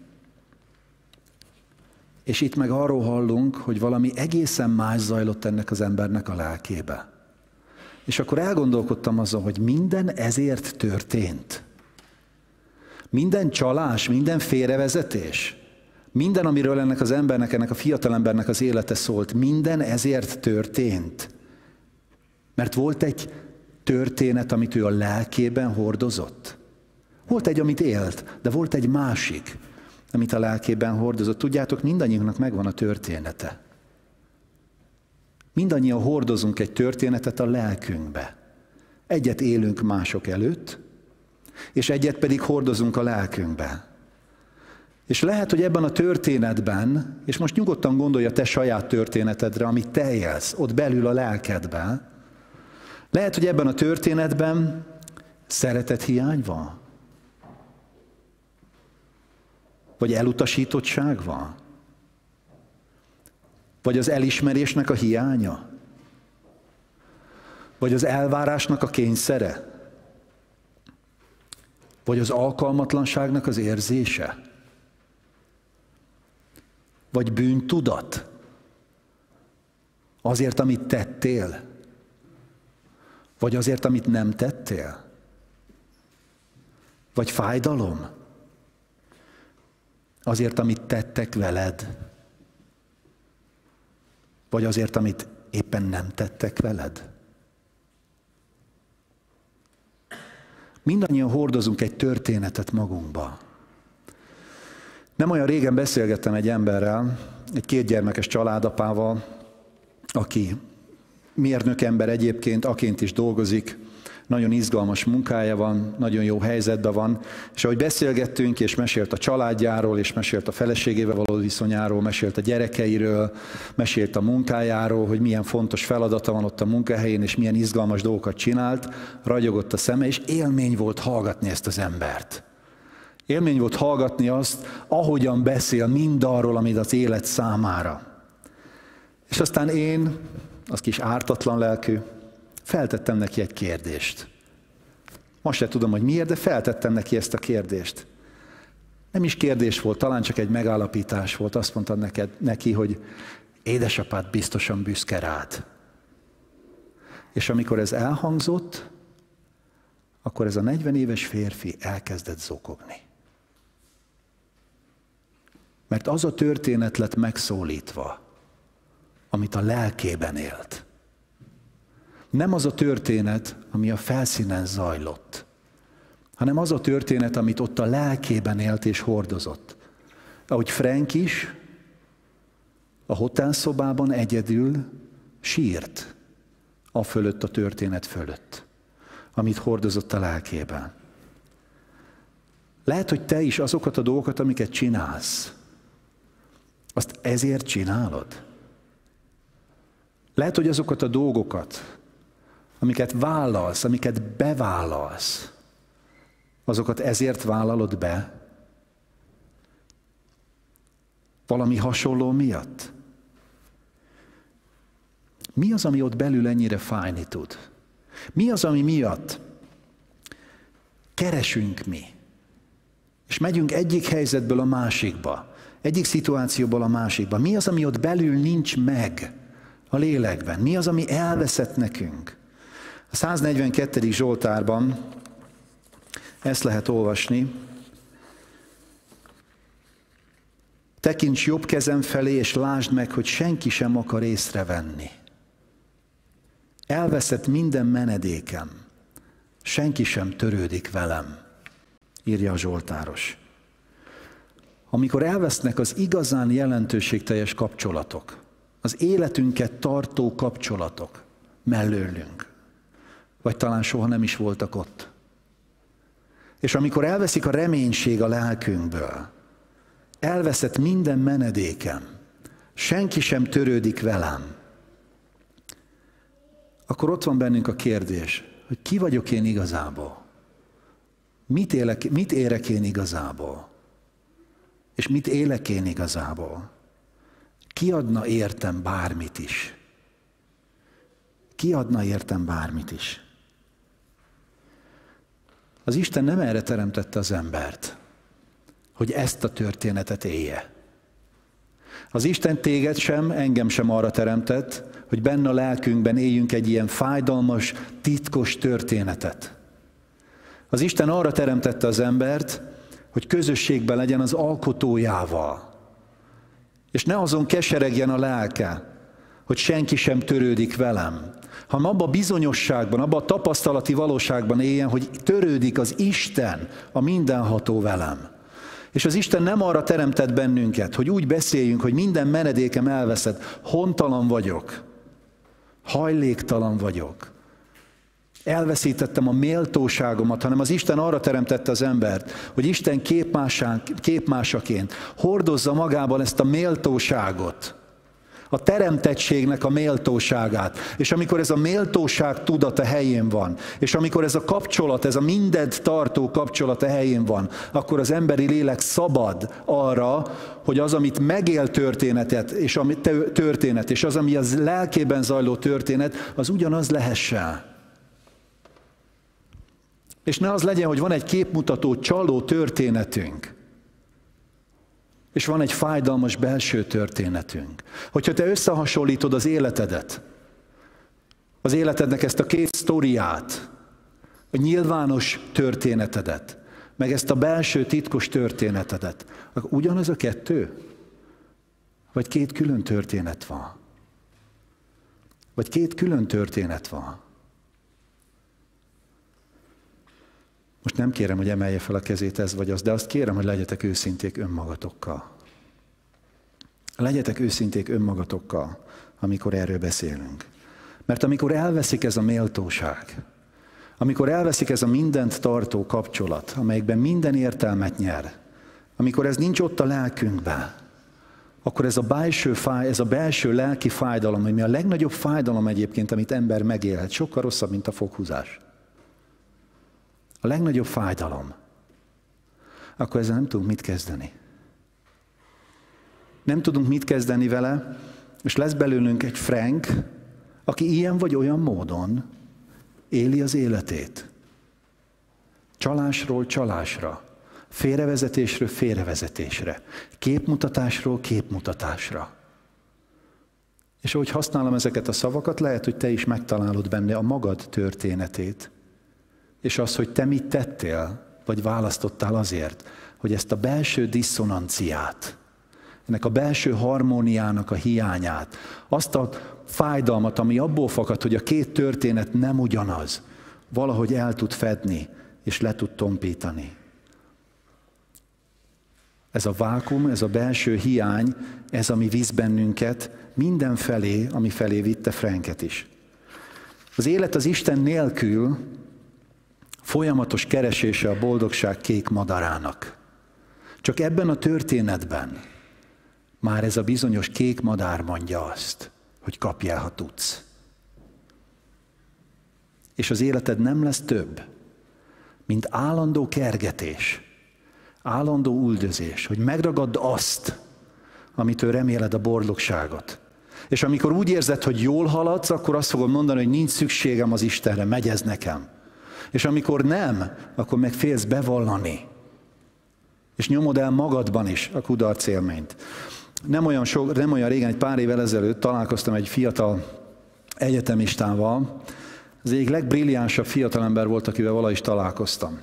és itt meg arról hallunk, hogy valami egészen más zajlott ennek az embernek a lelkébe. És akkor elgondolkodtam azon, hogy minden ezért történt. Minden csalás, minden félrevezetés, minden, amiről ennek az embernek, ennek a fiatalembernek az élete szólt, minden ezért történt. Mert volt egy történet, amit ő a lelkében hordozott. Volt egy, amit élt, de volt egy másik, amit a lelkében hordozott. Tudjátok, mindannyiunknak megvan a története. Mindannyian hordozunk egy történetet a lelkünkbe. Egyet élünk mások előtt, és egyet pedig hordozunk a lelkünkbe. És lehet, hogy ebben a történetben, és most nyugodtan gondolj a te saját történetedre, amit te élsz, ott belül a lelkedben, lehet, hogy ebben a történetben szeretethiány van? Vagy elutasítottság van? Vagy az elismerésnek a hiánya? Vagy az elvárásnak a kényszere? Vagy az alkalmatlanságnak az érzése? Vagy bűntudat? Azért, amit tettél? Vagy azért, amit nem tettél? Vagy fájdalom? Azért, amit tettek veled? Vagy azért, amit éppen nem tettek veled? Mindannyian hordozunk egy történetet magunkba. Nem olyan régen beszélgettem egy emberrel, egy kétgyermekes családapával, aki mérnök ember egyébként, aként is dolgozik, nagyon izgalmas munkája van, nagyon jó helyzetben van, és ahogy beszélgettünk, és mesélt a családjáról, és mesélt a feleségével való viszonyáról, mesélt a gyerekeiről, mesélt a munkájáról, hogy milyen fontos feladata van ott a munkahelyén, és milyen izgalmas dolgokat csinált, ragyogott a szeme, és élmény volt hallgatni ezt az embert. Élmény volt hallgatni azt, ahogyan beszél mindarról, amit az élet számára. És aztán én, az kis ártatlan lelkű, feltettem neki egy kérdést. Most se tudom, hogy miért, de feltettem neki ezt a kérdést. Nem is kérdés volt, talán csak egy megállapítás volt. Azt mondtad neked, neki, hogy édesapád biztosan büszke rád. És amikor ez elhangzott, akkor ez a negyven éves férfi elkezdett zokogni. Mert az a történet lett megszólítva, amit a lelkében élt. Nem az a történet, ami a felszínen zajlott, hanem az a történet, amit ott a lelkében élt és hordozott. Ahogy Frank is a hotelszobában egyedül sírt a fölött, a történet fölött, amit hordozott a lelkében. Lehet, hogy te is azokat a dolgokat, amiket csinálsz, azt ezért csinálod? Lehet, hogy azokat a dolgokat, amiket vállalsz, amiket bevállalsz, azokat ezért vállalod be? Valami hasonló miatt? Mi az, ami ott belül ennyire fájni tud? Mi az, ami miatt keresünk mi? És megyünk egyik helyzetből a másikba, egyik szituációból a másikba. Mi az, ami ott belül nincs meg a lélekben? Mi az, ami elveszett nekünk? A száznegyvenkettedik Zsoltárban ezt lehet olvasni. Tekints jobb kezem felé, és lásd meg, hogy senki sem akar észrevenni. Elveszett minden menedékem, senki sem törődik velem, írja a zsoltáros. Amikor elvesznek az igazán jelentőségteljes kapcsolatok, az életünket tartó kapcsolatok mellőlünk, vagy talán soha nem is voltak ott. És amikor elveszik a reménység a lelkünkből, elveszett minden menedékem, senki sem törődik velem, akkor ott van bennünk a kérdés, hogy ki vagyok én igazából? Mit, élek, mit érek én igazából? És mit élek én igazából? Ki adna értem bármit is? Ki adna értem bármit is? Az Isten nem erre teremtette az embert, hogy ezt a történetet élje. Az Isten téged sem, engem sem arra teremtett, hogy benne a lelkünkben éljünk egy ilyen fájdalmas, titkos történetet. Az Isten arra teremtette az embert, hogy közösségben legyen az alkotójával. És ne azon keseregjen a lelke, hogy senki sem törődik velem, hanem abban a bizonyosságban, abban a tapasztalati valóságban éljen, hogy törődik az Isten, a mindenható velem. És az Isten nem arra teremtett bennünket, hogy úgy beszéljünk, hogy minden menedékem elveszett, hontalan vagyok, hajléktalan vagyok, elveszítettem a méltóságomat, hanem az Isten arra teremtette az embert, hogy Isten képmásaként hordozza magában ezt a méltóságot, a teremtettségnek a méltóságát. És amikor ez a méltóság tudata helyén van, és amikor ez a kapcsolat, ez a mindent tartó kapcsolata helyén van, akkor az emberi lélek szabad arra, hogy az, amit megél történetet, és ami történet, és az, ami az lelkében zajló történet, az ugyanaz lehessen. És ne az legyen, hogy van egy képmutató, csaló történetünk, és van egy fájdalmas belső történetünk. Hogyha te összehasonlítod az életedet, az életednek ezt a két sztoriát, a nyilvános történetedet, meg ezt a belső titkos történetedet, akkor ugyanaz a kettő? Vagy két külön történet van? Vagy két külön történet van? Most nem kérem, hogy emelje fel a kezét ez vagy az, de azt kérem, hogy legyetek őszinték önmagatokkal. Legyetek őszinték önmagatokkal, amikor erről beszélünk. Mert amikor elveszik ez a méltóság, amikor elveszik ez a mindent tartó kapcsolat, amelyikben minden értelmet nyer, amikor ez nincs ott a lelkünkben, akkor ez a belső, fáj, ez a belső lelki fájdalom, ami a legnagyobb fájdalom egyébként, amit ember megélhet, sokkal rosszabb, mint a foghúzás. A legnagyobb fájdalom. Akkor ezzel nem tudunk mit kezdeni. Nem tudunk mit kezdeni vele, és lesz belőlünk egy Frank, aki ilyen vagy olyan módon éli az életét. Csalásról csalásra, félrevezetésről félrevezetésre, képmutatásról képmutatásra. És ahogy használom ezeket a szavakat, lehet, hogy te is megtalálod benne a magad történetét, és az, hogy te mit tettél, vagy választottál azért, hogy ezt a belső diszonanciát, ennek a belső harmóniának a hiányát, azt a fájdalmat, ami abból fakad, hogy a két történet nem ugyanaz, valahogy el tud fedni, és le tud tompítani. Ez a vákum, ez a belső hiány, ez, ami visz bennünket mindenfelé, ami felé vitte Franket is. Az élet az Isten nélkül folyamatos keresése a boldogság kék madarának. Csak ebben a történetben Már ez a bizonyos kék madár mondja azt, hogy kapjál, ha tudsz. És az életed nem lesz több, mint állandó kergetés, állandó üldözés, hogy megragadd azt, amitől reméled a boldogságot. És amikor úgy érzed, hogy jól haladsz, akkor azt fogod mondani, hogy nincs szükségem az Istenre, megy ez nekem. És amikor nem, akkor meg félsz bevallani. És nyomod el magadban is a kudarc élményt. Nem olyan, sok, nem olyan régen, egy pár évvel ezelőtt találkoztam egy fiatal egyetemistával. Az egyik legbrilliánsabb fiatalember volt, akivel valahogy is találkoztam.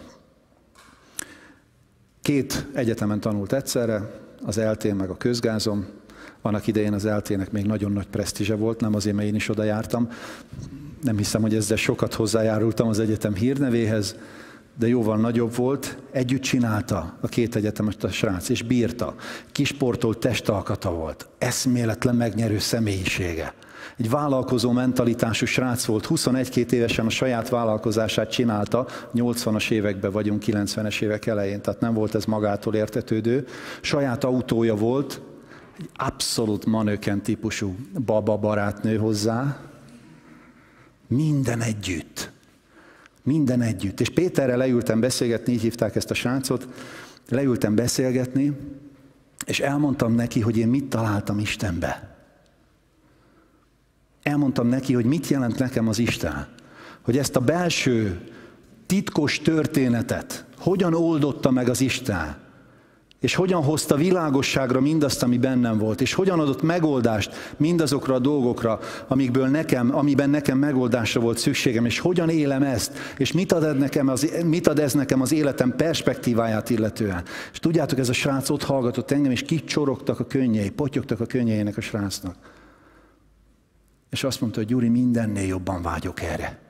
Két egyetemen tanult egyszerre, az eltén meg a közgázon. Annak idején az eltének még nagyon nagy presztízse volt, nem azért, mert én is oda jártam. Nem hiszem, hogy ezzel sokat hozzájárultam az egyetem hírnevéhez, de jóval nagyobb volt. Együtt csinálta a két egyetemes a srác, és bírta. Kisportolt testalkata volt, eszméletlen megnyerő személyisége. Egy vállalkozó mentalitású srác volt, huszonegy-két évesen a saját vállalkozását csinálta, nyolcvanas években vagyunk, kilencvenes évek elején, tehát nem volt ez magától értetődő. Saját autója volt, egy abszolút manöken típusú baba barátnő hozzá. Minden együtt. Minden együtt. És Péterrel leültem beszélgetni, így hívták ezt a srácot, leültem beszélgetni, és elmondtam neki, hogy én mit találtam Istenbe. Elmondtam neki, hogy mit jelent nekem az Isten. Hogy ezt a belső, titkos történetet hogyan oldotta meg az Isten. És hogyan hozta világosságra mindazt, ami bennem volt. És hogyan adott megoldást mindazokra a dolgokra, amikből nekem, amiben nekem megoldásra volt szükségem. És hogyan élem ezt. És mit ad, nekem az, mit ad ez nekem az életem perspektíváját illetően. És tudjátok, ez a srác ott hallgatott engem, és kicsorogtak a könnyei, potyogtak a könnyeinek a srácnak. És azt mondta, hogy Gyuri, mindennél jobban vágyok erre.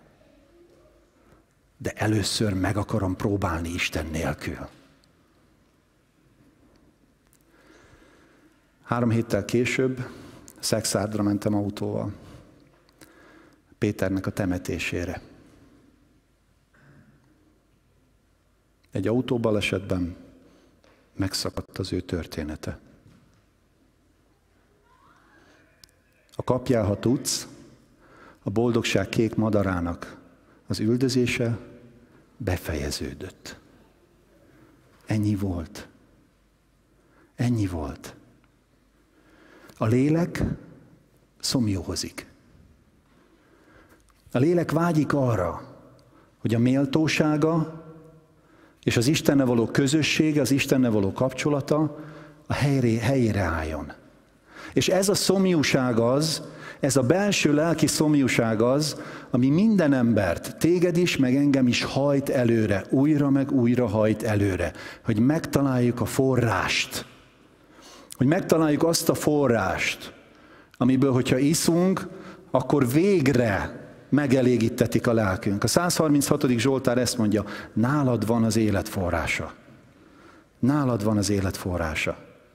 De először meg akarom próbálni Isten nélkül. Három héttel később Szexárdra mentem autóval. Péternek a temetésére. Egy autóbalesetben megszakadt az ő története. A kapjál, ha tudsz, a boldogság kék madarának az üldözése befejeződött. Ennyi volt. Ennyi volt. A lélek szomjózik. A lélek vágyik arra, hogy a méltósága és az Istennel való közössége, az Istennel való kapcsolata a helyre, helyére álljon. És ez a szomjúság az, ez a belső lelki szomjúság az, ami minden embert, téged is, meg engem is hajt előre, újra meg újra hajt előre, hogy megtaláljuk a forrást, hogy megtaláljuk azt a forrást, amiből, hogyha iszunk, akkor végre megelégítetik a lelkünk. A száz harminchatodik Zsoltár ezt mondja, nálad van az élet forrása. Nálad van az élet forrása.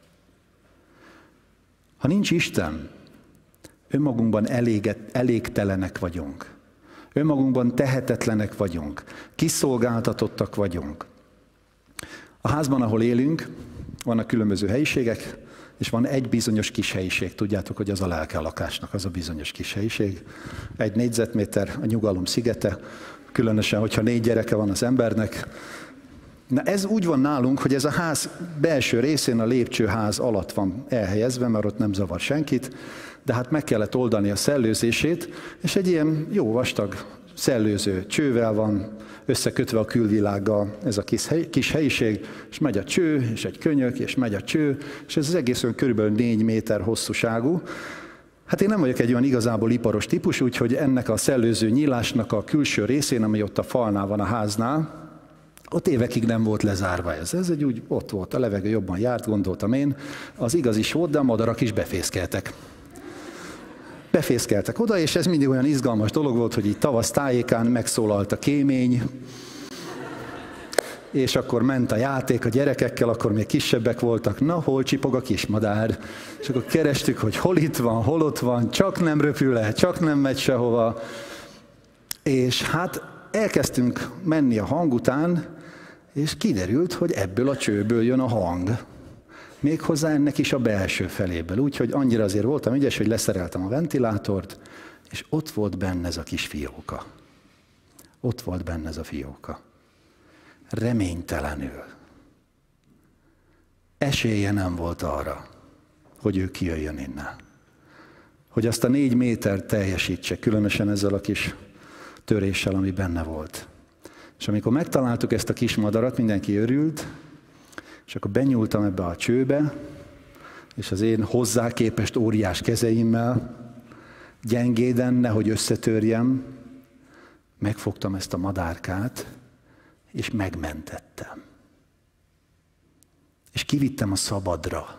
Ha nincs Isten, önmagunkban eléget, elégtelenek vagyunk. Önmagunkban tehetetlenek vagyunk. Kiszolgáltatottak vagyunk. A házban, ahol élünk, vannak különböző helyiségek, és van egy bizonyos kis helyiség. Tudjátok, hogy az a lelke a lakásnak, az a bizonyos kis helyiség. Egy négyzetméter a nyugalom szigete, különösen, hogyha négy gyereke van az embernek. Na ez úgy van nálunk, hogy ez a ház belső részén a lépcsőház alatt van elhelyezve, mert ott nem zavar senkit, de hát meg kellett oldani a szellőzését, és egy ilyen jó vastag szellőző csővel van összekötve a külvilággal ez a kis, hely, kis helyiség, és megy a cső, és egy könyök, és megy a cső, és ez az egész olyan körülbelül négy méter hosszúságú. Hát én nem vagyok egy olyan igazából iparos típus, úgyhogy ennek a szellőző nyílásnak a külső részén, ami ott a falnál van a háznál, ott évekig nem volt lezárva ez. Ez egy úgy ott volt, a levegő jobban járt, gondoltam én. Az igaz is volt, de a madarak is befészkeltek. Befészkeltek oda, és ez mindig olyan izgalmas dolog volt, hogy így tavasz tájékán megszólalt a kémény, és akkor ment a játék a gyerekekkel, akkor még kisebbek voltak, na, hol csipog a kismadár? És akkor kerestük, hogy hol itt van, hol ott van, csak nem röpül el, csak nem megy sehova. És hát elkezdtünk menni a hang után, és kiderült, hogy ebből a csőből jön a hang. Méghozzá ennek is a belső feléből. Úgyhogy annyira azért voltam ügyes, hogy leszereltem a ventilátort, és ott volt benne ez a kis fióka. Ott volt benne ez a fióka. Reménytelenül. Esélye nem volt arra, hogy ő kijöjjön innen. Hogy azt a négy métert teljesítse, különösen ezzel a kis töréssel, ami benne volt. És amikor megtaláltuk ezt a kis madarat, mindenki örült, és akkor benyúltam ebbe a csőbe, és az én hozzá képest óriás kezeimmel, gyengéden, nehogy összetörjem, megfogtam ezt a madárkát, és megmentettem. És kivittem a szabadra.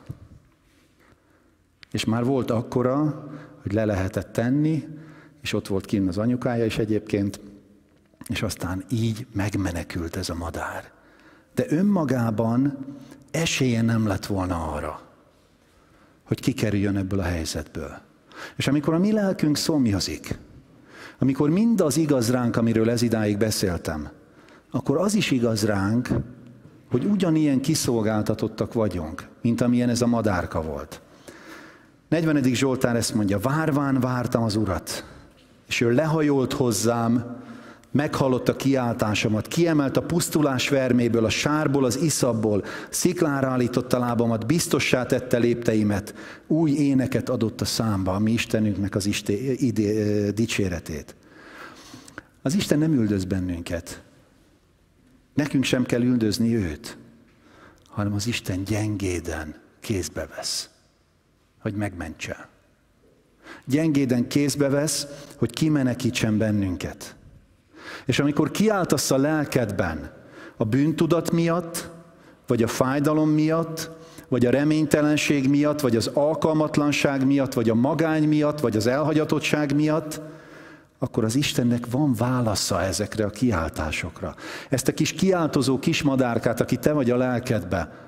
És már volt akkora, hogy le lehetett tenni, és ott volt kinn az anyukája is egyébként, és aztán így megmenekült ez a madár. De önmagában esélye nem lett volna arra, hogy kikerüljön ebből a helyzetből. És amikor a mi lelkünk szomjazik, amikor mindaz igaz ránk, amiről ez idáig beszéltem, akkor az is igaz ránk, hogy ugyanilyen kiszolgáltatottak vagyunk, mint amilyen ez a madárka volt. negyvenedik Zsoltár ezt mondja, várván vártam az Urat, és ő lehajolt hozzám, meghallotta kiáltásomat, kiemelt a pusztulás verméből, a sárból, az iszapból, sziklára állította lábamat, biztossá tette lépteimet, új éneket adott a számba, a mi Istenünknek az isté, idé, dicséretét. Az Isten nem üldöz bennünket. Nekünk sem kell üldözni őt, hanem az Isten gyengéden kézbe vesz, hogy megmentse. Gyengéden kézbe vesz, hogy kimenekítsen bennünket. És amikor kiáltasz a lelkedben a bűntudat miatt, vagy a fájdalom miatt, vagy a reménytelenség miatt, vagy az alkalmatlanság miatt, vagy a magány miatt, vagy az elhagyatottság miatt, akkor az Istennek van válasza ezekre a kiáltásokra. Ezt a kis kiáltozó kis madárkát, aki te vagy a lelkedbe,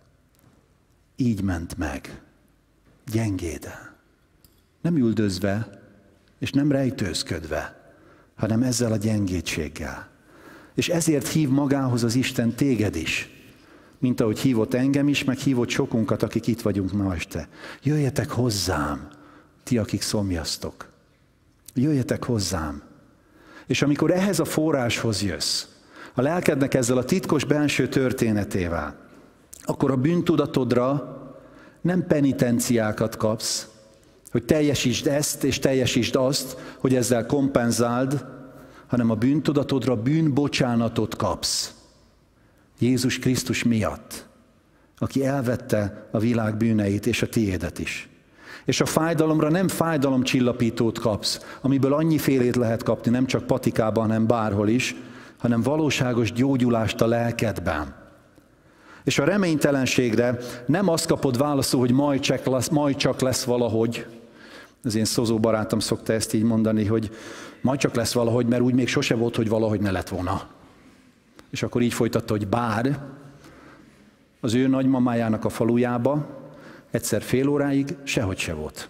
így ment meg, gyengéden. Nem üldözve, és nem rejtőzködve, hanem ezzel a gyengétséggel. És ezért hív magához az Isten téged is, mint ahogy hívott engem is, meg hívott sokunkat, akik itt vagyunk ma este. Jöjjetek hozzám, ti, akik szomjaztok. Jöjjetek hozzám. És amikor ehhez a forráshoz jössz, a lelkednek ezzel a titkos belső történetével, akkor a bűntudatodra nem penitenciákat kapsz, hogy teljesítsd ezt és teljesítsd azt, hogy ezzel kompenzáld, hanem a bűntudatodra bűnbocsánatot kapsz. Jézus Krisztus miatt, aki elvette a világ bűneit és a tiédet is. És a fájdalomra nem fájdalomcsillapítót kapsz, amiből annyifélét lehet kapni, nem csak patikában, hanem bárhol is, hanem valóságos gyógyulást a lelkedben. És a reménytelenségre nem azt kapod válaszul, hogy majd csak lesz, majd csak lesz valahogy. Az én szozó barátom szokta ezt így mondani, hogy majd csak lesz valahogy, mert úgy még sose volt, hogy valahogy ne lett volna. És akkor így folytatta, hogy bár az ő nagymamájának a falujába egyszer fél óráig sehogy se volt.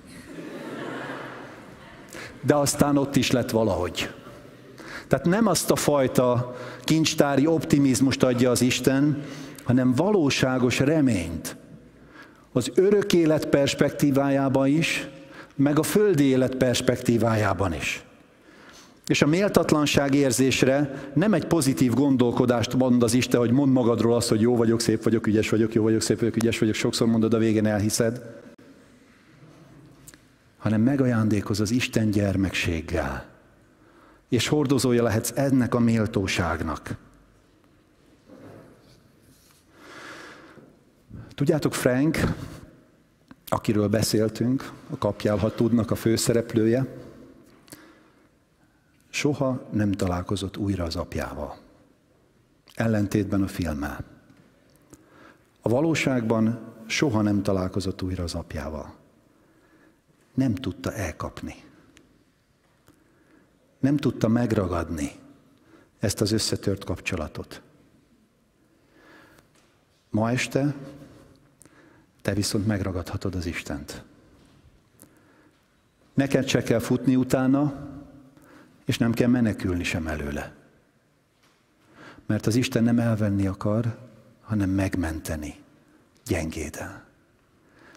De aztán ott is lett valahogy. Tehát nem azt a fajta kincstári optimizmust adja az Isten, hanem valóságos reményt. Az örök élet perspektívájában is, meg a földi élet perspektívájában is. És a méltatlanság érzésre nem egy pozitív gondolkodást mond az Isten, hogy mondd magadról azt, hogy jó vagyok, szép vagyok, ügyes vagyok, jó vagyok, szép vagyok, ügyes vagyok, sokszor mondod, a végén elhiszed, hanem megajándékoz az Isten gyermekséggel. És hordozója lehetsz ennek a méltóságnak. Tudjátok, Frank, akiről beszéltünk, a Kapjál, ha tudnak, a főszereplője, soha nem találkozott újra az apjával. Ellentétben a filmmel. A valóságban soha nem találkozott újra az apjával. Nem tudta elkapni. Nem tudta megragadni ezt az összetört kapcsolatot. Ma este te viszont megragadhatod az Istent. Neked se kell futni utána, és nem kell menekülni sem előle. Mert az Isten nem elvenni akar, hanem megmenteni gyengéden.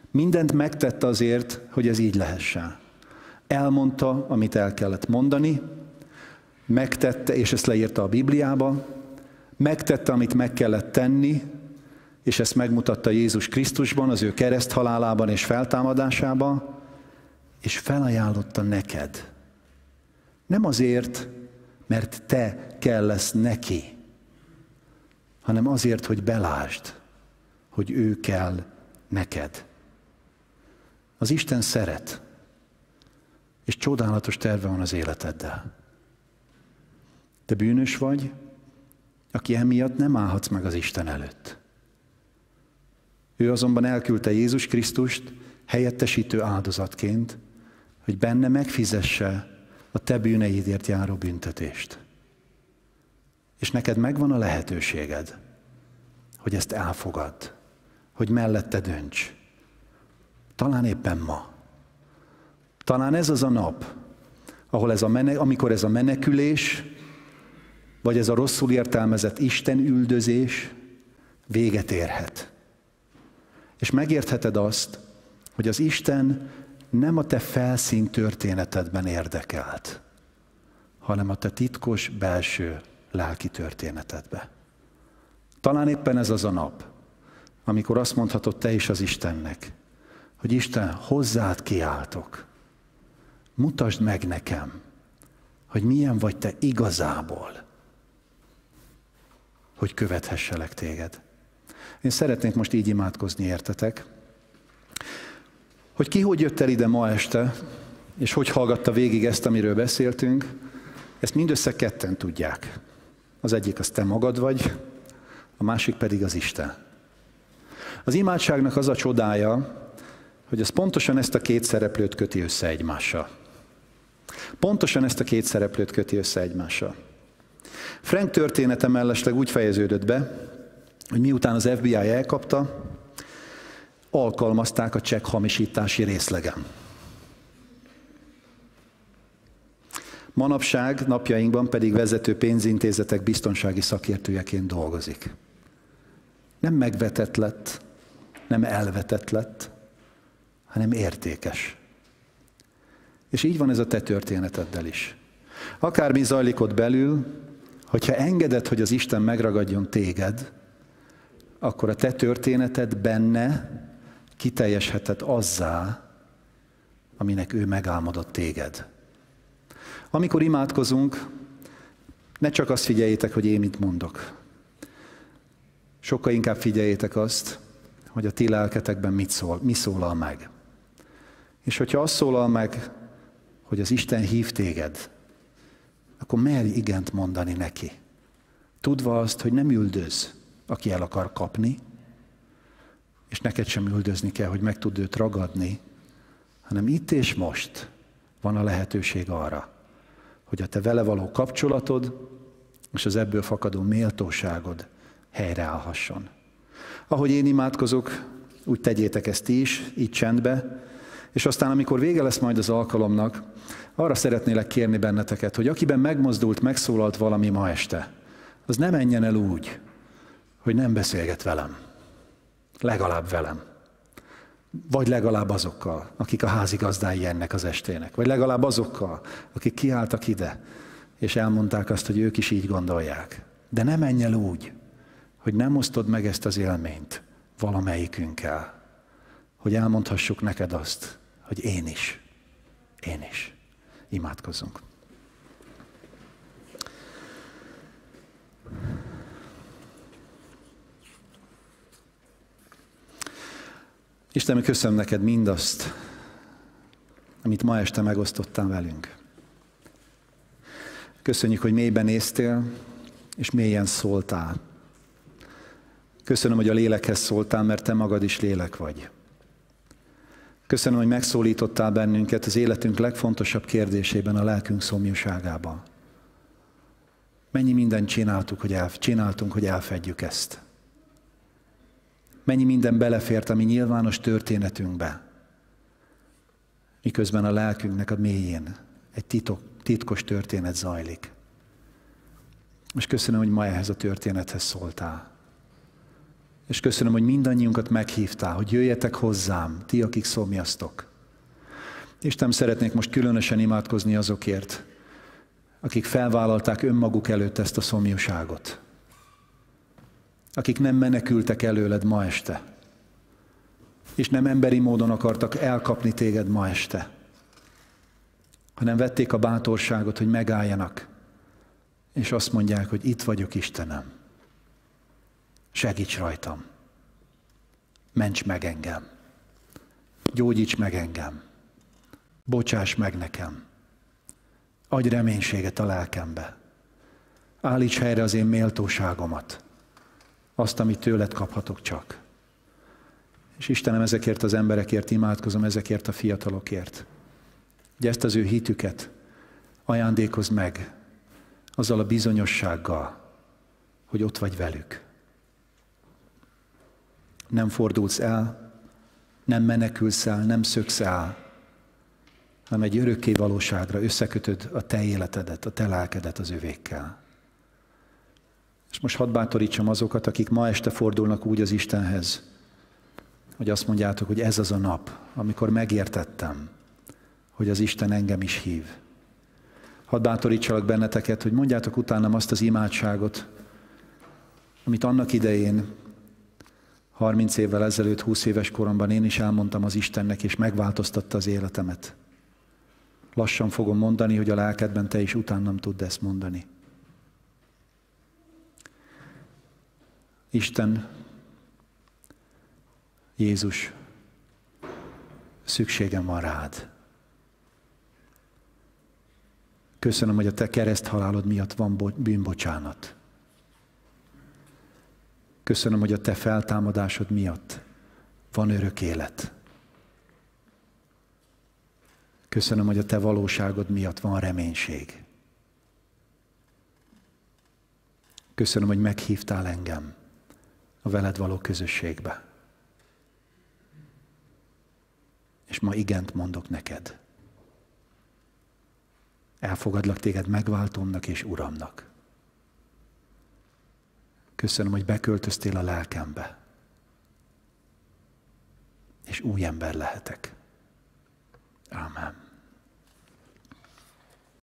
Mindent megtette azért, hogy ez így lehessen. Elmondta, amit el kellett mondani, megtette, és ezt leírta a Bibliába, megtette, amit meg kellett tenni, és ezt megmutatta Jézus Krisztusban, az ő kereszthalálában és feltámadásában, és felajánlotta neked. Nem azért, mert te kellesz neki, hanem azért, hogy belásd, hogy ő kell neked. Az Isten szeret, és csodálatos terve van az életeddel. Te bűnös vagy, aki emiatt nem állhatsz meg az Isten előtt. Ő azonban elküldte Jézus Krisztust helyettesítő áldozatként, hogy benne megfizesse a te bűneidért járó büntetést. És neked megvan a lehetőséged, hogy ezt elfogadd, hogy mellette dönts. Talán éppen ma. Talán ez az a nap, ahol ez a mene, amikor ez a menekülés, vagy ez a rosszul értelmezett Isten üldözés véget érhet. És megértheted azt, hogy az Isten nem a te felszín történetedben érdekelt, hanem a te titkos belső lelki történetedben. Talán éppen ez az a nap, amikor azt mondhatod te is az Istennek, hogy Isten, hozzád kiáltok, mutasd meg nekem, hogy milyen vagy te igazából, hogy követhesselek téged. Én szeretnék most így imádkozni, értetek? Hogy ki hogy jött el ide ma este, és hogy hallgatta végig ezt, amiről beszéltünk, ezt mindössze ketten tudják. Az egyik az te magad vagy, a másik pedig az Isten. Az imádságnak az a csodája, hogy ez pontosan ezt a két szereplőt köti össze egymással. Pontosan ezt a két szereplőt köti össze egymással. Frank története mellesleg úgy fejeződött be, hogy miután az ef bé i elkapta, alkalmazták a csekk hamisítási részlegen. Manapság, napjainkban pedig vezető pénzintézetek biztonsági szakértőjeként dolgozik. Nem megvetett lett, nem elvetett lett, hanem értékes. És így van ez a te történeteddel is. Akármi zajlik ott belül, hogyha engeded, hogy az Isten megragadjon téged, akkor a te történeted benne kiteljeshetett azzá, aminek ő megálmodott téged. Amikor imádkozunk, ne csak azt figyeljétek, hogy én mit mondok. Sokkal inkább figyeljétek azt, hogy a ti lelketekben mit szól, mi szólal meg. És hogyha azt szólal meg, hogy az Isten hív téged, akkor merj igent mondani neki. Tudva azt, hogy nem üldöz, aki el akar kapni, és neked sem üldözni kell, hogy meg tudd őt ragadni, hanem itt és most van a lehetőség arra, hogy a te vele való kapcsolatod és az ebből fakadó méltóságod helyreállhasson. Ahogy én imádkozok, úgy tegyétek ezt ti is, így csendbe, és aztán, amikor vége lesz majd az alkalomnak, arra szeretnélek kérni benneteket, hogy akiben megmozdult, megszólalt valami ma este, az ne menjen el úgy, hogy nem beszélget velem. Legalább velem. Vagy legalább azokkal, akik a házigazdái ennek az estének. Vagy legalább azokkal, akik kiálltak ide, és elmondták azt, hogy ők is így gondolják. De ne menj el úgy, hogy nem osztod meg ezt az élményt valamelyikünkkel. Hogy elmondhassuk neked azt, hogy én is. Én is. Imádkozzunk. Istenem, köszönöm neked mindazt, amit ma este megosztottál velünk. Köszönjük, hogy mélyben néztél, és mélyen szóltál. Köszönöm, hogy a lélekhez szóltál, mert te magad is lélek vagy. Köszönöm, hogy megszólítottál bennünket az életünk legfontosabb kérdésében, a lelkünk szomjúságában. Mennyi mindent csináltuk, hogy el, csináltunk, hogy elfedjük ezt. Mennyi minden belefért a mi nyilvános történetünkbe, miközben a lelkünknek a mélyén egy titok, titkos történet zajlik. És köszönöm, hogy ma ehhez a történethez szóltál. És köszönöm, hogy mindannyiunkat meghívtál, hogy jöjjetek hozzám, ti, akik szomjaztok. Istenem, szeretnék most különösen imádkozni azokért, akik felvállalták önmaguk előtt ezt a szomjúságot. Akik nem menekültek előled ma este, és nem emberi módon akartak elkapni téged ma este, hanem vették a bátorságot, hogy megálljanak, és azt mondják, hogy itt vagyok, Istenem. Segíts rajtam. Ments meg engem. Gyógyíts meg engem. Bocsáss meg nekem. Adj reménységet a lelkembe. Állíts helyre az én méltóságomat. Azt, amit tőled kaphatok csak. És Istenem, ezekért az emberekért imádkozom, ezekért a fiatalokért. Hogy ezt az ő hitüket ajándékozd meg azzal a bizonyossággal, hogy ott vagy velük. Nem fordulsz el, nem menekülsz el, nem szöksz el, hanem egy örökké valóságra összekötöd a te életedet, a te lelkedet az övékkel. És most hadd bátorítsam azokat, akik ma este fordulnak úgy az Istenhez, hogy azt mondjátok, hogy ez az a nap, amikor megértettem, hogy az Isten engem is hív. Hadd bátorítsalak benneteket, hogy mondjátok utánam azt az imádságot, amit annak idején, harminc évvel ezelőtt, húsz éves koromban én is elmondtam az Istennek, és megváltoztatta az életemet. Lassan fogom mondani, hogy a lelkedben te is utánam tudd ezt mondani. Isten, Jézus, szükségem van rád. Köszönöm, hogy a te kereszthalálod miatt van bűnbocsánat. Köszönöm, hogy a te feltámadásod miatt van örök élet. Köszönöm, hogy a te valóságod miatt van reménység. Köszönöm, hogy meghívtál engem a veled való közösségbe. És ma igent mondok neked. Elfogadlak téged megváltómnak és Uramnak. Köszönöm, hogy beköltöztél a lelkembe, és új ember lehetek.